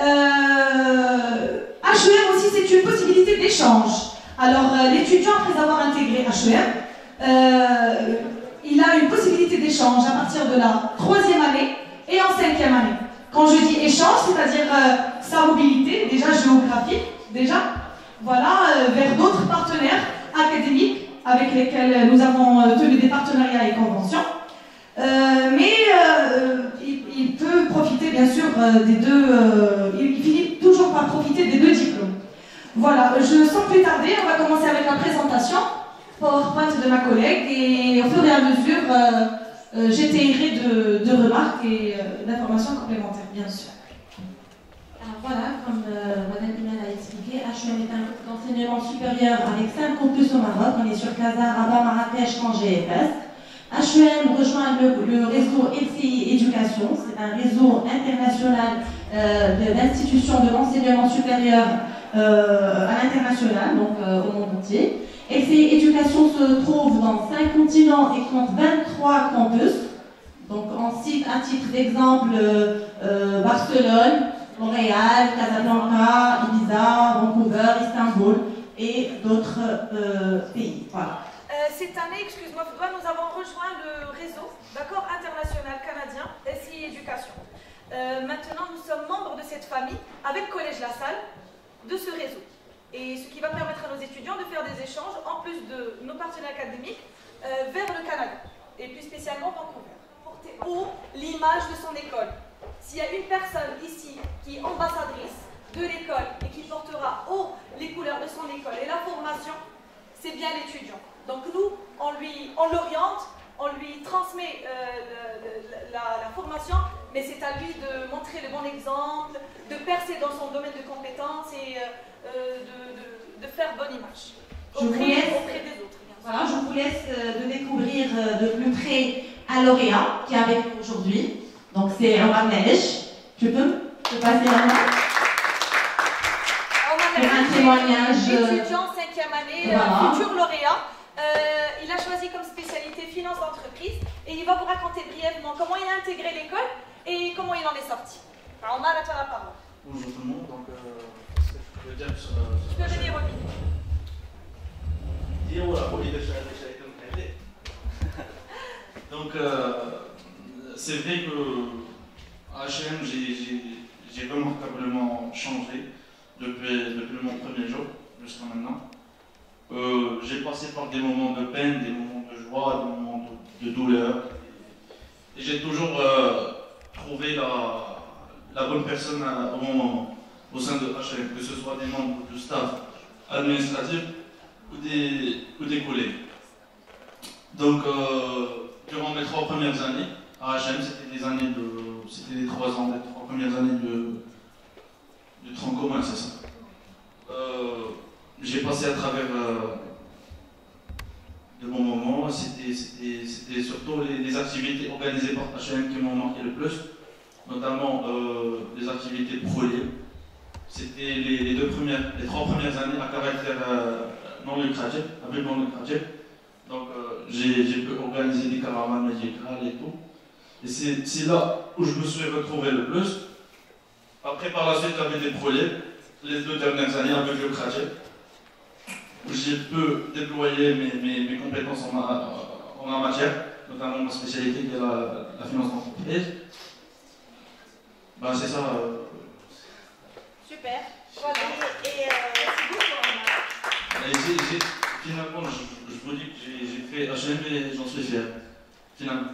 HEM aussi, c'est une possibilité d'échange. Alors, l'étudiant, après avoir intégré HEM, il a une possibilité d'échange à partir de la 3e année et en 5e année. Quand je dis échange, c'est-à-dire sa mobilité, déjà géographique, vers d'autres partenaires académiques avec lesquels nous avons tenu des partenariats et conventions. Mais il peut profiter bien sûr des 2, il finit toujours par profiter des 2 diplômes. Voilà, sans plus tarder, on va commencer avec la présentation PowerPoint de ma collègue et au fur et à mesure, j'étayerai de remarques et d'informations complémentaires, bien sûr. Alors voilà, comme Mme Iman a expliqué, HEM est un groupe d'enseignement supérieur avec 5 campus au Maroc. On est sur Casa, Rabat, Marrakech, Tanger et Fès. HEM rejoint le réseau LCI Éducation, c'est un réseau international d'institutions de l'enseignement supérieur à l'international, donc au monde entier. LCI Éducation se trouve dans 5 continents et compte 23 campus. Donc on cite à titre d'exemple Barcelone, Montréal, Casablanca, Ibiza, Vancouver, Istanbul et d'autres pays. Voilà. Cette année, excuse-moi, nous avons rejoint le réseau international canadien SI Éducation. Maintenant, nous sommes membres de cette famille avec Collège La Salle de ce réseau. Et ce qui va permettre à nos étudiants de faire des échanges, en plus de nos partenaires académiques, vers le Canada, et plus spécialement Vancouver. Porter haut l'image de son école. S'il y a une personne ici qui est ambassadrice de l'école et qui portera haut les couleurs de son école et la formation, c'est bien l'étudiant. Donc nous, on l'oriente on lui transmet la formation, mais c'est à lui de montrer le bon exemple, de percer dans son domaine de compétences et de faire bonne image auprès des autres. Voilà, je vous laisse de découvrir de plus près un lauréat qui est avec nous aujourd'hui. Donc c'est Omar Neige. Tu peux te passer la main pour un témoignage. Étudiant 5e année, voilà. Futur lauréat. Il a choisi comme spécialité finance d'entreprise et il va vous raconter brièvement comment il a intégré l'école et comment il en est sorti. Alors, Omar, à toi la parole. Bonjour tout le monde, donc ce que je peux dire sur tu peux venir au micro. Donc, c'est vrai que à H&M, j'ai remarquablement changé depuis mon premier jour jusqu'à maintenant. J'ai passé par des moments de peine, des moments de joie, des moments de douleur. Et j'ai toujours trouvé la bonne personne au bon moment au sein de H&M, que ce soit des membres du staff administratif ou des collègues. Donc, durant mes 3 premières années à H&M, c'était les 3 premières années du tronc commun, c'est ça. J'ai passé à travers de bons moments. C'était surtout les activités organisées par H&M qui m'ont marqué le plus, notamment les activités pro libre. C'était les 3 premières années à caractère non lucratif, à but non lucratif. Donc j'ai pu organiser des caravanes médicales et tout. Et c'est là où je me suis retrouvé le plus. Après, par la suite, avec des projets, les 2 dernières années avec le lucratif, où j'ai pu déployer mes compétences en la matière, notamment ma spécialité qui est la finance d'entreprise. Ben, c'est ça. Super. Voilà. Et c'est beaucoup. Finalement, je vous dis que j'ai fait H&M et j'en suis fier. Finalement.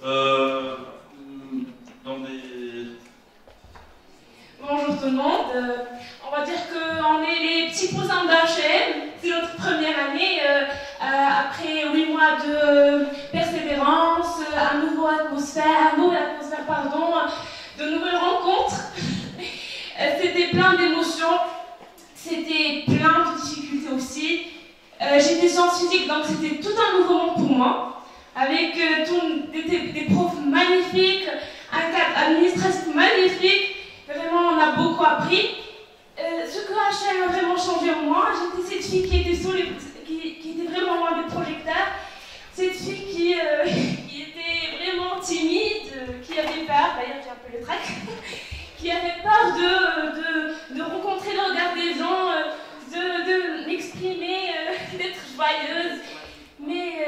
Bonjour tout le monde. On va dire qu'on est les petits cousins d'H&M. C'est notre première année. Après 8 mois de persévérance, une nouvelle atmosphère, de nouvelles rencontres. C'était plein d'émotions. C'était plein de difficultés aussi. J'étais sciences physiques, donc c'était tout un nouveau monde pour moi. Avec des profs magnifiques, un cadre administratif magnifique. Vraiment, on a beaucoup appris. Ce que H&M a vraiment changé en moi, j'étais cette fille qui était vraiment loin des projecteurs. Cette fille qui était vraiment timide, qui avait peur, d'ailleurs j'ai un peu le trac, qui avait peur de rencontrer le regard des gens, de m'exprimer, d'être joyeuse. Mais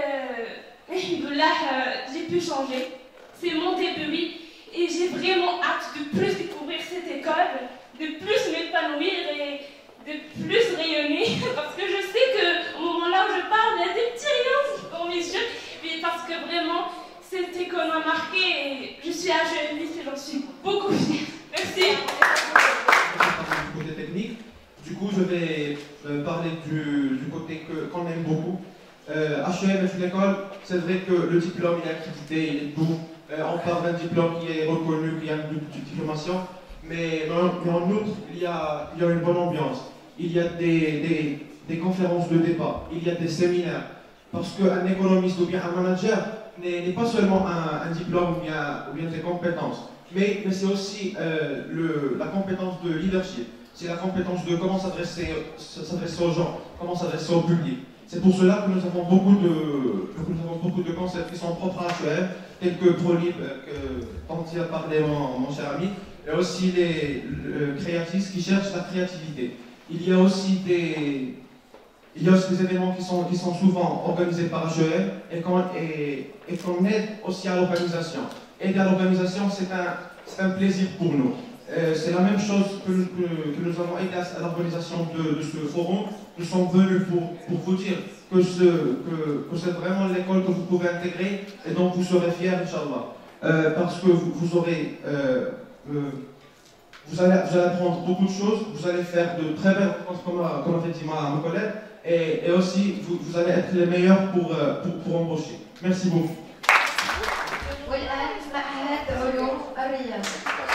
j'ai pu changer. C'est mon début, oui. Et j'ai vraiment hâte de plus découvrir cette école, de plus m'épanouir et de plus rayonner. Parce que je sais qu'au moment là où je parle, il y a des petits rayons dans mes yeux. Mais parce que vraiment, cette école m'a marqué et je suis à Genève et j'en suis beaucoup fière. Merci. Du côté technique, du coup, je vais parler du côté qu'on aime beaucoup. H&M est une école, c'est vrai que le diplôme, il est accrédité, il est tout. On parle d'un diplôme qui est reconnu, qui a une diplomation, mais en outre, il y a une bonne ambiance. Il y a des conférences de débat, il y a des séminaires, parce qu'un économiste ou bien un manager n'est pas seulement un diplôme ou bien des compétences, mais c'est aussi la compétence de leadership, c'est la compétence de comment s'adresser aux gens, comment s'adresser au public. C'est pour cela que nous avons beaucoup de concepts qui sont propres à H&M, tels que ProLib, dont il a parlé mon cher ami, et aussi les créatifs qui cherchent la créativité. Il y a aussi des événements qui sont souvent organisés par H&M et qu'on aide aussi à l'organisation. Aider à l'organisation, c'est un plaisir pour nous. C'est la même chose que nous avons aidé à l'organisation de ce forum. Nous sommes venus pour vous dire que c'est vraiment l'école que vous pouvez intégrer et dont vous serez fiers, Inch'Allah. Parce que vous allez apprendre beaucoup de choses, vous allez faire de très belles rencontres, comme avait dit ma collègue, et aussi vous allez être les meilleurs pour embaucher. Merci beaucoup. والآن معهد علوم الرياضة.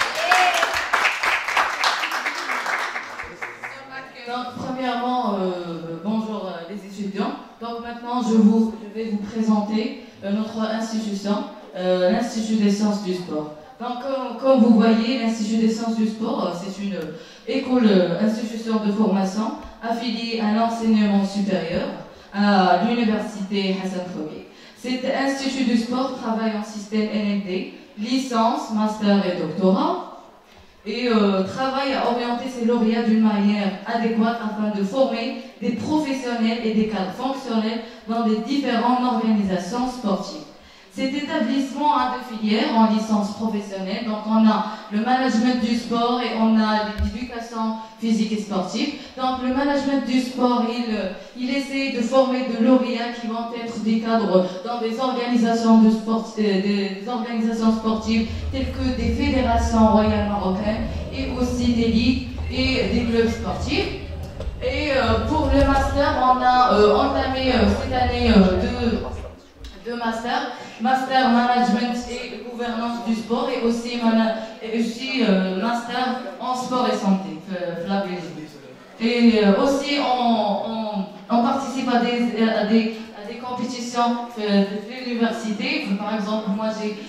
Donc, premièrement, bonjour les étudiants. Donc maintenant, je vais vous présenter notre institution, l'Institut des sciences du sport. Donc, comme vous voyez, l'Institut des sciences du sport, c'est une école, institution de formation affiliée à l'enseignement supérieur à l'université Hassan Khoury. Cet institut du sport travaille en système NMD, licence, master et doctorat, et travaille à orienter ses lauréats d'une manière adéquate afin de former des professionnels et des cadres fonctionnels dans les différentes organisations sportives. Cet établissement a deux filières en licence professionnelle, donc on a le management du sport et on a l'éducation physique et sportive. Donc le management du sport, il essaie de former de lauréats qui vont être des cadres dans des organisations, des organisations sportives telles que des fédérations royales marocaines et aussi des ligues et des clubs sportifs. Et pour le master, on a entamé cette année deux masters. Master Management et Gouvernance du sport et aussi Master en sport et santé, la Belgique. Et aussi on participe à des compétitions de l'université. Par exemple, moi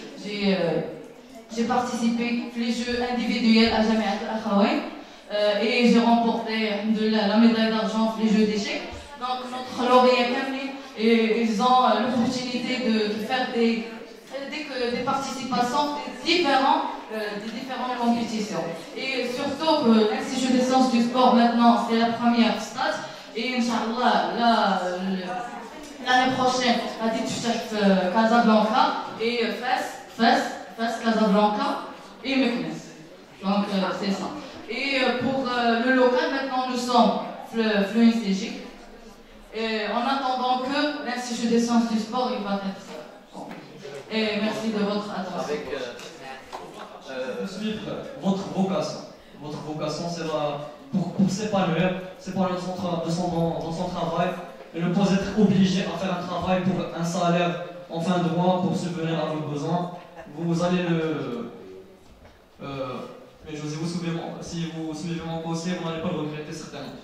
j'ai participé aux Jeux individuels à Jamiat Al-Akhawaïn et j'ai remporté la médaille d'argent aux Jeux d'échecs. Donc notre lauréat Kamli, et ils ont l'opportunité de faire des participations des différentes compétitions. Et surtout que l'Institut des sciences du sport maintenant c'est la première stade et Inch'Allah l'année prochaine à Casablanca et Fès, Casablanca et Meknes. Donc c'est ça. Et pour le local maintenant nous sommes FLUINCJ. En attendant que l'Institut des sciences du sport il va être bon. Et merci de votre attention. Suivre votre vocation. Votre vocation, c'est pour s'épanouir, s'épanouir dans son travail et ne pas être obligé à faire un travail pour un salaire en fin de mois pour subvenir à vos besoins. Vous allez mais si vous suivez mon conseil, vous n'allez pas le regretter certainement.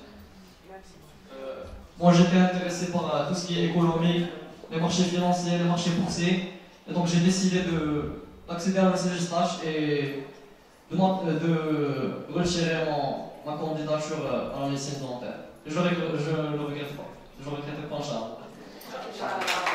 Moi j'étais intéressé par tout ce qui est économique, les marchés financiers, les marchés boursiers, et donc j'ai décidé d'accéder à l'ECG-STACH et de retirer ma candidature à la médecine dentaire. Je ne le regrette pas. Je ne regrette pas, Inch'Allah.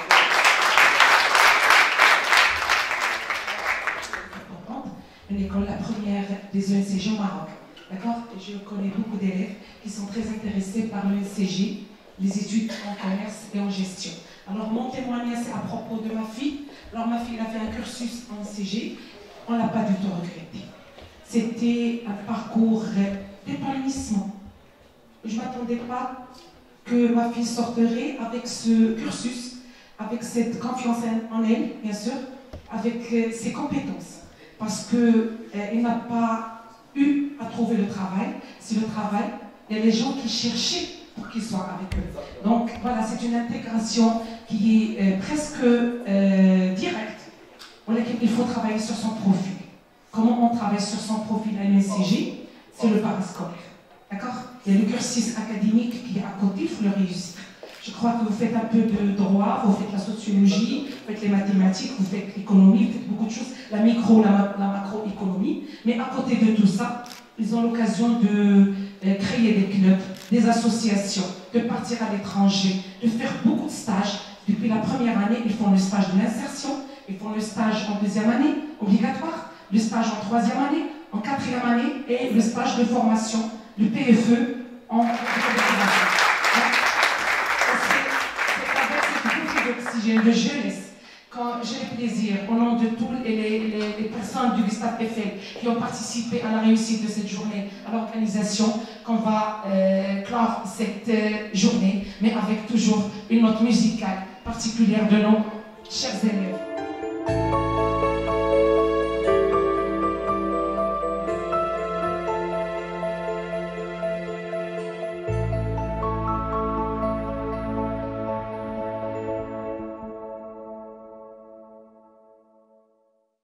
Une école, la première des ENCJ au Maroc. D'accord? Je connais beaucoup d'élèves qui sont très intéressés par l'ENCJ, les études en commerce et en gestion. Alors mon témoignage c'est à propos de ma fille. Alors ma fille a fait un cursus en CG, on ne l'a pas du tout regretté. C'était un parcours d'épanouissement. Je ne m'attendais pas que ma fille sortirait avec ce cursus, avec cette confiance en elle, bien sûr, avec ses compétences. Parce qu'elle n'a pas eu à trouver le travail. C'est le travail, il y a des gens qui cherchaient pour qu'ils soient avec eux. Donc voilà, c'est une intégration qui est presque directe. Il faut travailler sur son profil. Comment on travaille sur son profil à l'ENCJ? C'est le parascolaire. D'accord? Il y a le cursus académique qui est à côté, il faut le réussir. Je crois que vous faites un peu de droit, vous faites la sociologie, vous faites les mathématiques, vous faites l'économie, vous faites beaucoup de choses, la micro, la macroéconomie. Mais à côté de tout ça, ils ont l'occasion de créer des clubs, des associations, de partir à l'étranger, de faire beaucoup de stages. Depuis la première année, ils font le stage de l'insertion, ils font le stage en deuxième année, obligatoire, le stage en troisième année, en quatrième année et le stage de formation, le PFE en d'oxygène, de jeunesse. Quand j'ai le plaisir, au nom de toutes les personnes du Gustave Eiffel qui ont participé à la réussite de cette journée, à l'organisation, qu'on va clore cette journée, mais avec toujours une note musicale particulière de nos chers élèves.